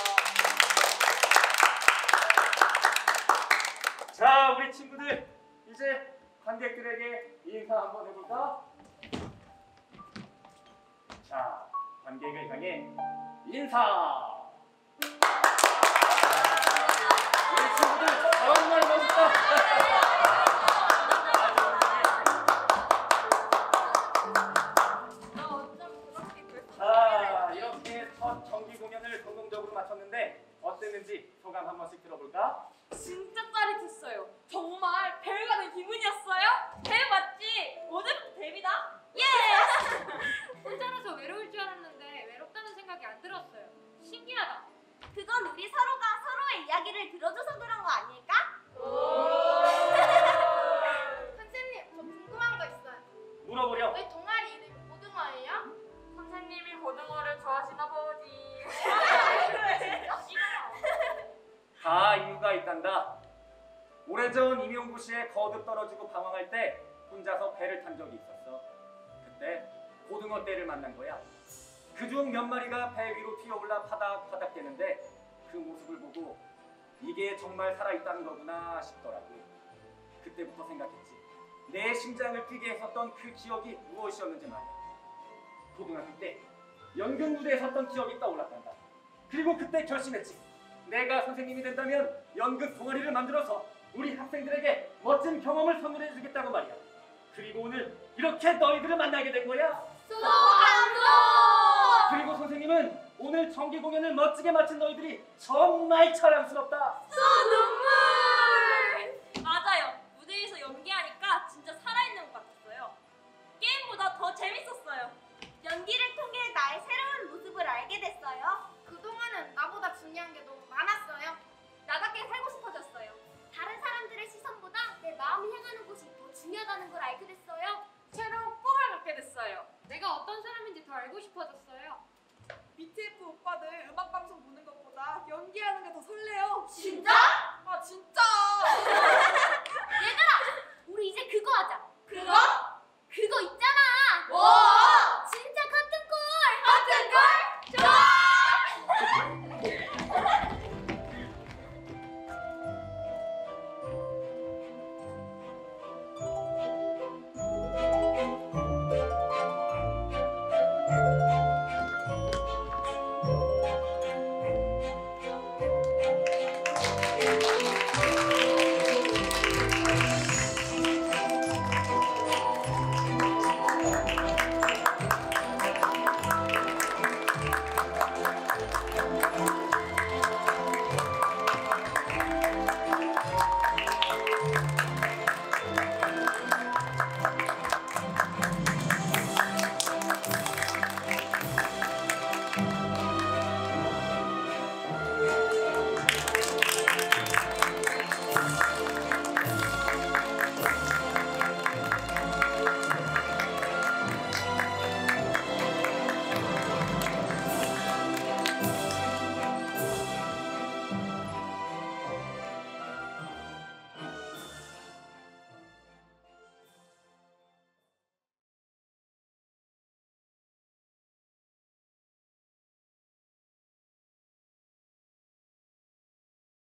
자, 우리 친구들, 이제 관객들에게 인사 한번 해볼까? 자, 관객을 향해 인사! 우리 친구들 정말 멋있다! 자, 이렇게 첫 정기 공연을 성공적으로 마쳤는데 어땠는지 소감 한 번씩 들어볼까? 진짜 짜릿했어요. 정말 배우가 된 기분이었어요. 배우 맞지? 오늘부터 데뷔다. 예! 혼자라서 외로울 줄 알았는데 외롭다는 생각이 안 들었어요. 신기하다. 그건 우리 서로가 서로의 이야기를 들어줘서 그런 거 아닐까? 선생님, 저 궁금한 거 있어요. 물어보렴. 왜 동아리 이름이 고등어예요? 선생님이 고등어를 좋아하시나 보지. 다 오래전 임용고시에 거듭 떨어지고 방황할 때 혼자서 배를 탄 적이 있었어. 그때 고등어 떼를 만난 거야. 그중 몇 마리가 배 위로 튀어올라 파닥파닥 대는데 그 모습을 보고 이게 정말 살아있다는 거구나 싶더라고. 그때부터 생각했지. 내 심장을 뛰게 했었던 그 기억이 무엇이었는지 말이야. 고등학교 때 연극 무대에 섰던 기억이 떠올랐단다. 그리고 그때 결심했지. 내가 선생님이 된다면 연극 동아리를 만들어서 우리 학생들에게 멋진 경험을 선물해 주겠다고 말이야. 그리고 오늘 이렇게 너희들을 만나게 된 거야. 감동! 그리고 선생님은 오늘 정기 공연을 멋지게 마친 너희들이 정말 자랑스럽다. 눈물! 맞아요. 무대에서 연기하니까 진짜 살아있는 것 같았어요. 게임보다 더 재밌었어요. 연기를 통해 나의 새로운 모습을 알게 됐어요. 그동안은 나보다 중요한 게 너무 많았어요. 나답게 살고 싶어졌어요. 다른 사람들의 시선보다 내 마음이 향하는 곳이 더 중요하다는 걸 알게 됐어요. 새로운 꿈을 갖게 됐어요. 내가 어떤 사람인지 더 알고 싶어졌어요. 비티에프 오빠들 음악 방송 보는 것보다 연기하는 게 더 설레요. 진짜?